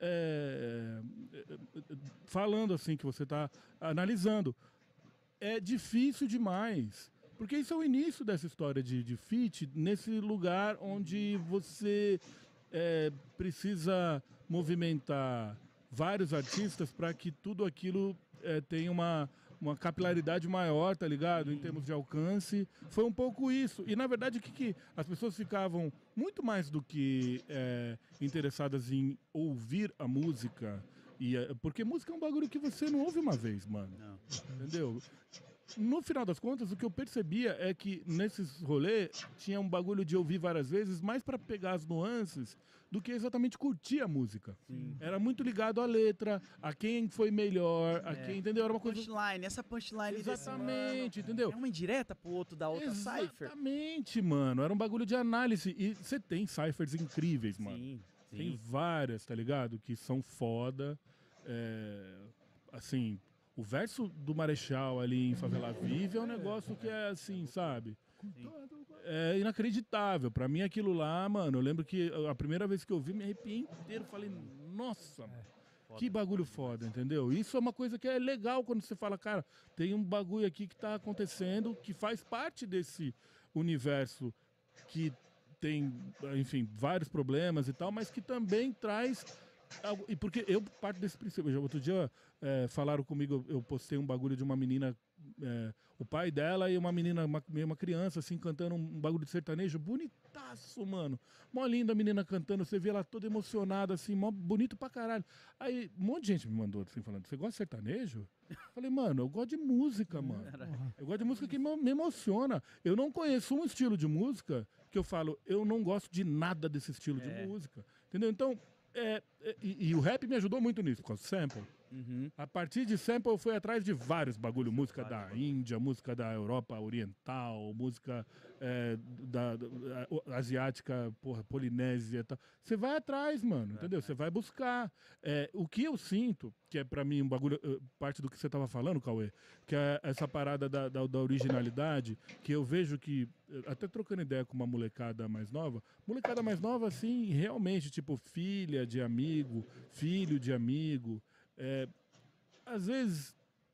É, falando assim, que você está analisando. É difícil demais, porque isso é o início dessa história de, de feat, nesse lugar onde você é, precisa movimentar vários artistas para que tudo aquilo é, tenha uma, uma capilaridade maior, tá ligado? Em termos de alcance. Foi um pouco isso. E, na verdade, o que, que as pessoas ficavam muito mais do que é, interessadas em ouvir a música. E, é, porque música é um bagulho que você não ouve uma vez, mano. Não. Entendeu? No final das contas, o que eu percebia é que nesses rolês tinha um bagulho de ouvir várias vezes, mais para pegar as nuances do que exatamente curtir a música. Sim. Era muito ligado à letra, a quem foi melhor, a É. quem, entendeu? Era uma coisa... Punchline, essa punchline desse Exatamente, mano, entendeu? é uma indireta pro outro da outra Cypher. Exatamente, mano. Era um bagulho de análise. E você tem ciphers incríveis, mano. Sim, sim. Tem várias, tá ligado? Que são foda. É, assim, o verso do Marechal ali em Favela Vive é um negócio que é assim, sabe? É inacreditável. Pra mim aquilo lá, mano, eu lembro que a primeira vez que eu vi, me arrepiei inteiro. Falei, nossa, mano. Que bagulho foda, entendeu? Isso é uma coisa que é legal quando você fala, cara, tem um bagulho aqui que tá acontecendo que faz parte desse universo que tem, enfim, vários problemas e tal, mas que também traz algo. E porque eu parto desse princípio. Já outro dia é, falaram comigo, eu postei um bagulho de uma menina, é, o pai dela e uma menina, uma, uma criança, assim, cantando um bagulho de sertanejo, bonitaço, mano. Mó linda a menina cantando, você vê ela toda emocionada, assim, mó bonito pra caralho. Aí, um monte de gente me mandou, assim, falando, você gosta de sertanejo? Falei, mano, eu gosto de música, mano. Eu gosto de música que me emociona. Eu não conheço um estilo de música que eu falo, eu não gosto de nada desse estilo É. de música. Entendeu? Então, é, é, e, e o rap me ajudou muito nisso, por causa do sample. Uhum. A partir de sample eu fui atrás de vários bagulho, música Vários da bagulho. Índia, música da Europa Oriental, música é, da, da- da- asiática, porra, polinésia e tal. Você vai atrás, mano, entendeu? Você vai buscar. É, o que eu sinto, que é pra mim um bagulho, eh, parte do que você tava falando, Cauê, que é essa parada da, da, da originalidade, que eu vejo que, eh, até trocando ideia com uma molecada mais nova, molecada mais nova, assim, realmente, tipo, filha de amigo, filho de amigo, é, às vezes,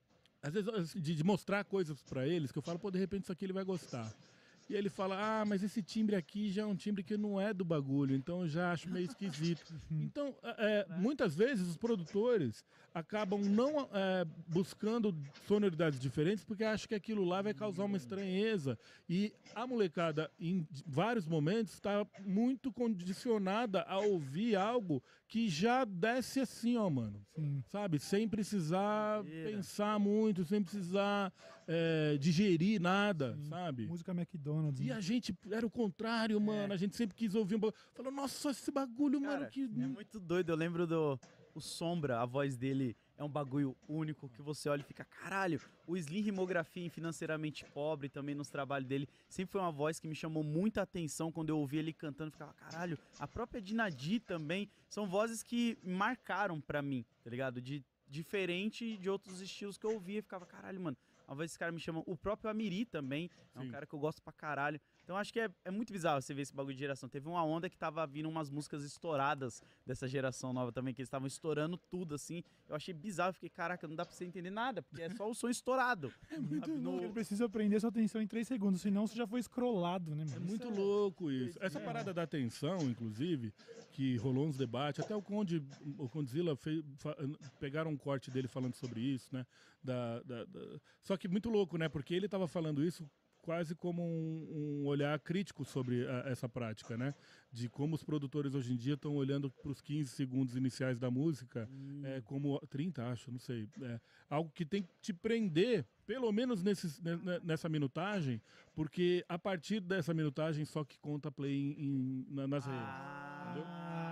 às vezes assim, de, de mostrar coisas pra eles que eu falo, pô, de repente isso aqui ele vai gostar. E ele fala, ah, mas esse timbre aqui já é um timbre que não é do bagulho, então eu já acho meio esquisito. Então, é, muitas vezes os produtores acabam não é, buscando sonoridades diferentes porque acham que aquilo lá vai causar uma estranheza. E a molecada, em vários momentos, está muito condicionada a ouvir algo que já desce assim, ó, mano. Sim. Sabe? Sem precisar Doideira. pensar muito, sem precisar é, digerir nada, Sim. sabe? Música McDonald's. E né? a gente era o contrário, mano. A gente sempre quis ouvir um bagulho. Falou, nossa, esse bagulho, Cara, mano, que. é muito doido. Eu lembro do o Sombra, a voz dele é um bagulho único que você olha e fica, caralho. O Slim Rimografia em Financeiramente Pobre, também nos trabalhos dele, sempre foi uma voz que me chamou muita atenção quando eu ouvi ele cantando. Eu ficava, caralho. A própria Dinadi também são vozes que marcaram pra mim, tá ligado? De diferente de outros estilos que eu ouvia. Eu ficava, caralho, mano. A voz desse cara me chama. O próprio Amiri também é um Sim. cara que eu gosto pra caralho. Então acho que é, é muito bizarro você ver esse bagulho de geração. Teve uma onda que tava vindo umas músicas estouradas dessa geração nova também, que eles estavam estourando tudo, assim. Eu achei bizarro, eu fiquei, caraca, não dá pra você entender nada, porque é só o som estourado. É muito Sabe, no- louco. Ele precisa prender sua atenção em três segundos, senão você já foi scrollado, né, É mano? muito Isso louco isso. Essa É. parada da atenção, inclusive, que rolou uns debates, até o Conde, o Condzilla fez, fa- pegaram um corte dele falando sobre isso, né? Da, da- da- Só que muito louco, né? Porque ele tava falando isso quase como um, um olhar crítico sobre a- essa prática, né? De como os produtores hoje em dia estão olhando para os quinze segundos iniciais da música é, como trinta, acho, não sei. É, algo que tem que te prender, pelo menos nesses, ne- ne- nessa minutagem, porque a partir dessa minutagem só que conta play em, em- na- nas redes. entendeu?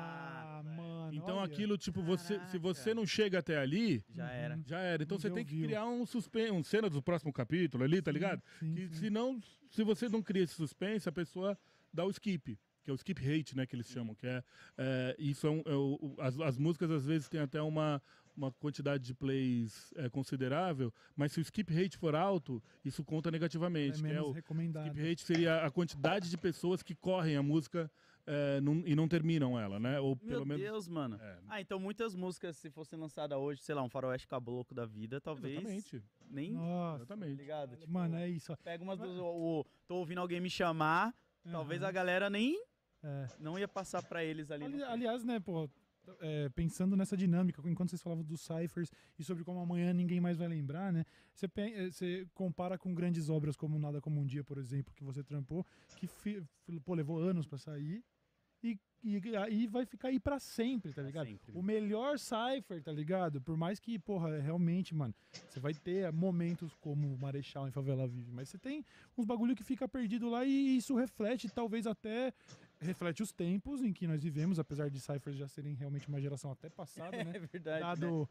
Ah, mano. Então olha. aquilo, tipo, você, se você Caraca. não chega até ali, Já era. Uhum. já era. Então Não você deu tem que view. criar um suspense, um cena do próximo capítulo ali, tá ligado? Sim, Que sim. se não, se você não cria esse suspense, a pessoa dá o skip, que é o skip rate, né, que eles chamam, que é, é, isso é, um, é o, o- as, as músicas às vezes têm até uma uma quantidade de plays é, considerável, mas se o skip rate for alto, isso conta É negativamente, que é menos o recomendado. skip rate seria a quantidade de pessoas que correm a música é, num- e não terminam ela, né? Ou Meu pelo menos Deus, mano. é, Ah, então muitas músicas, se fossem lançadas hoje, sei lá, um faroeste caboclo da vida, talvez exatamente, nem... Nossa, Tá exatamente. ligado? Tipo, mano, é isso. pega umas dos... O, tô ouvindo alguém me chamar, talvez a Aham. galera nem... É. Não ia passar pra eles ali. Ali- no- aliás, né, pô, é, pensando nessa dinâmica, enquanto vocês falavam dos ciphers e sobre como amanhã ninguém mais vai lembrar, né? Você pe- eh, você compara com grandes obras como Nada Como Um Dia, por exemplo, que você trampou, que fi- fi- pô, levou anos pra sair e, e aí vai ficar aí pra sempre, tá Pra ligado? sempre. O melhor cipher, tá ligado? Por mais que, porra, realmente, mano, você vai ter momentos como Marechal em Favela Vive, mas você tem uns bagulho que fica perdido lá e isso reflete, talvez até reflete os tempos em que nós vivemos, apesar de ciphers já serem realmente uma geração até passada, né? É verdade, né? Dado,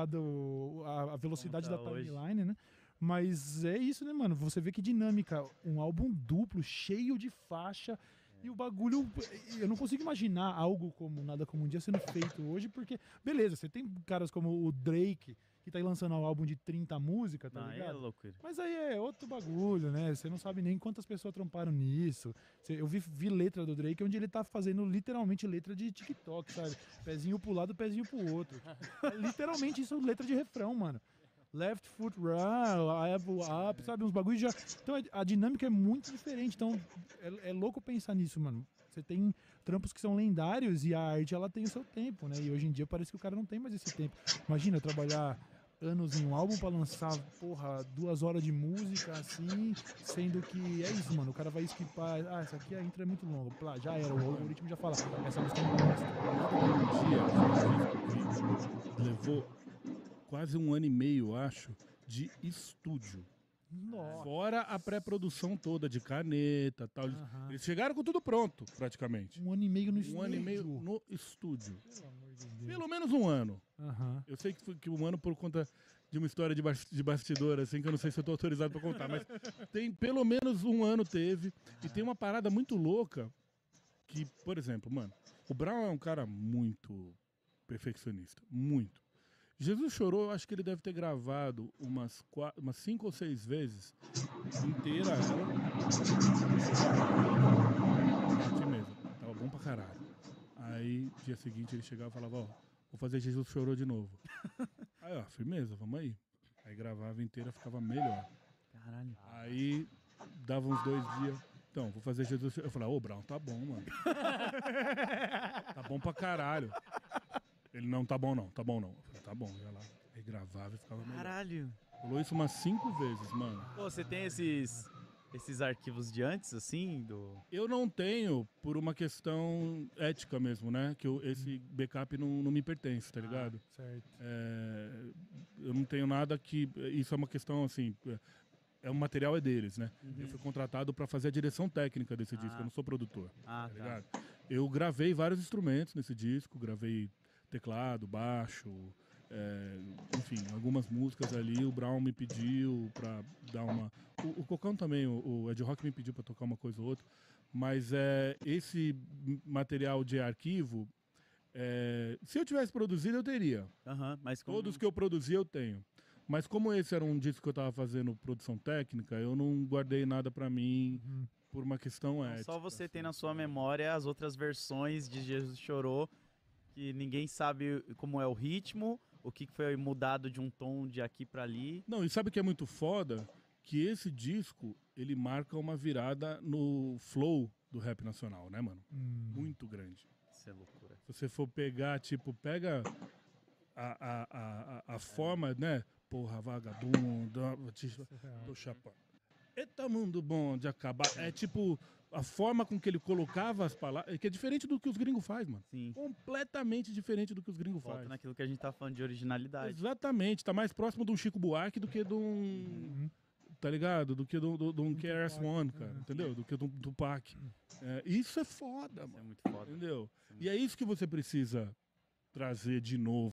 dado a, a velocidade Como da tá hoje. timeline, né? Mas é isso, né, mano? Você vê que dinâmica, um álbum duplo, cheio de faixa, e o bagulho, eu não consigo imaginar algo como Nada Como Um Dia sendo feito hoje, porque, beleza, você tem caras como o Drake, que tá aí lançando um álbum de trinta músicas, tá Não, aí é ligado? loucura. Mas aí é outro bagulho, né? Você não sabe nem quantas pessoas tramparam nisso. Cê- Eu vi, vi letra do Drake onde ele tá fazendo literalmente letra de TikTok, sabe? Pezinho pro lado, pezinho pro outro. É literalmente isso, letra de refrão, mano. Left foot run, elbow up, sabe? Uns bagulhos já. Então a, a dinâmica é muito diferente. Então é, é louco pensar nisso, mano. Você tem trampos que são lendários e a arte ela tem o seu tempo, né? E hoje em dia parece que o cara não tem mais esse tempo. Imagina trabalhar anos em um álbum pra lançar, porra, duas horas de música, assim, sendo que é isso, mano. O cara vai skipar, ah, essa aqui a intro é muito longa, plá, já era, o algoritmo já fala, essa música não gosta. Um dia levou quase um ano e meio, eu acho, de estúdio. Nossa. Fora a pré-produção toda de caneta, tal. Eles, Aham. eles chegaram com tudo pronto, praticamente. Um ano e meio no Um estúdio. ano e meio no estúdio. Pelo amor de Deus. Pelo menos um ano. Aham. Eu sei que foi que um ano por conta de uma história de, bas- de bastidor, assim, que eu não sei se eu tô autorizado pra contar, mas tem pelo menos um ano teve. E tem uma parada muito louca que, por exemplo, mano, o Brown é um cara muito perfeccionista. Muito. Jesus Chorou, eu acho que ele deve ter gravado umas, quatro, umas cinco ou seis vezes inteira ela. Aqui mesmo. Tava bom pra caralho. Aí, dia seguinte, ele chegava e falava, ó, vou fazer Jesus Chorou de novo. Aí, ó, firmeza, vamos aí. Aí gravava inteira, ficava melhor. Caralho. Aí, dava uns dois dias. Então, vou fazer Jesus Chorou. Eu falei, ô, Brown, tá bom, mano. Tá bom pra caralho. Ele, não, tá bom não, tá bom não. Eu falei, tá bom, ia lá. Aí gravava e ficava melhor. Caralho. Falou isso umas cinco vezes, mano. Pô, você tem esses, esses arquivos de antes, assim, do... Eu não tenho por uma questão ética mesmo, né? Que eu- esse backup não, não me pertence, tá ligado? Certo. É, eu não tenho nada que... Isso é uma questão, assim... é- É, o material é deles, né? Eu fui contratado pra fazer a direção técnica desse disco, Ah. eu não sou produtor, Ah, tá tá. ligado? Eu gravei vários instrumentos nesse disco, gravei teclado, baixo, é, enfim, algumas músicas ali. O Brown me pediu pra dar uma... O, o Cocão também, o, o Ed Rock me pediu pra tocar uma coisa ou outra, mas é, esse material de arquivo, é, se eu tivesse produzido, eu teria. Aham, mas como... Todos que eu produzi, eu tenho. Mas como esse era um disco que eu tava fazendo produção técnica, eu não guardei nada pra mim, Uhum. por uma questão Então, ética. só você assim. tem na sua memória as outras versões de Jesus Chorou, que ninguém sabe como é o ritmo, o que foi mudado de um tom de aqui pra ali. Não, e sabe o que é muito foda? Que esse disco, ele marca uma virada no flow do rap nacional, né, mano? Hum. Muito grande. Isso é loucura. Se você for pegar, tipo, pega a, a, a, a, a forma, né? Porra, vagabundo, tô chapando. Eita mundo bom de acabar. É tipo, a forma com que ele colocava as palavras, que é diferente do que os gringos fazem, mano. Sim. Completamente diferente do que os gringos Volta fazem. naquilo que a gente tá falando de originalidade. Exatamente, tá mais próximo de um Chico Buarque do que de um... Uhum. Tá ligado? Do que de um, de um K R S One, cara, Uhum. entendeu? Do que do Tupac. É, isso é foda, Isso é mano. muito foda. Entendeu? Isso é muito E é isso que você precisa trazer de novo.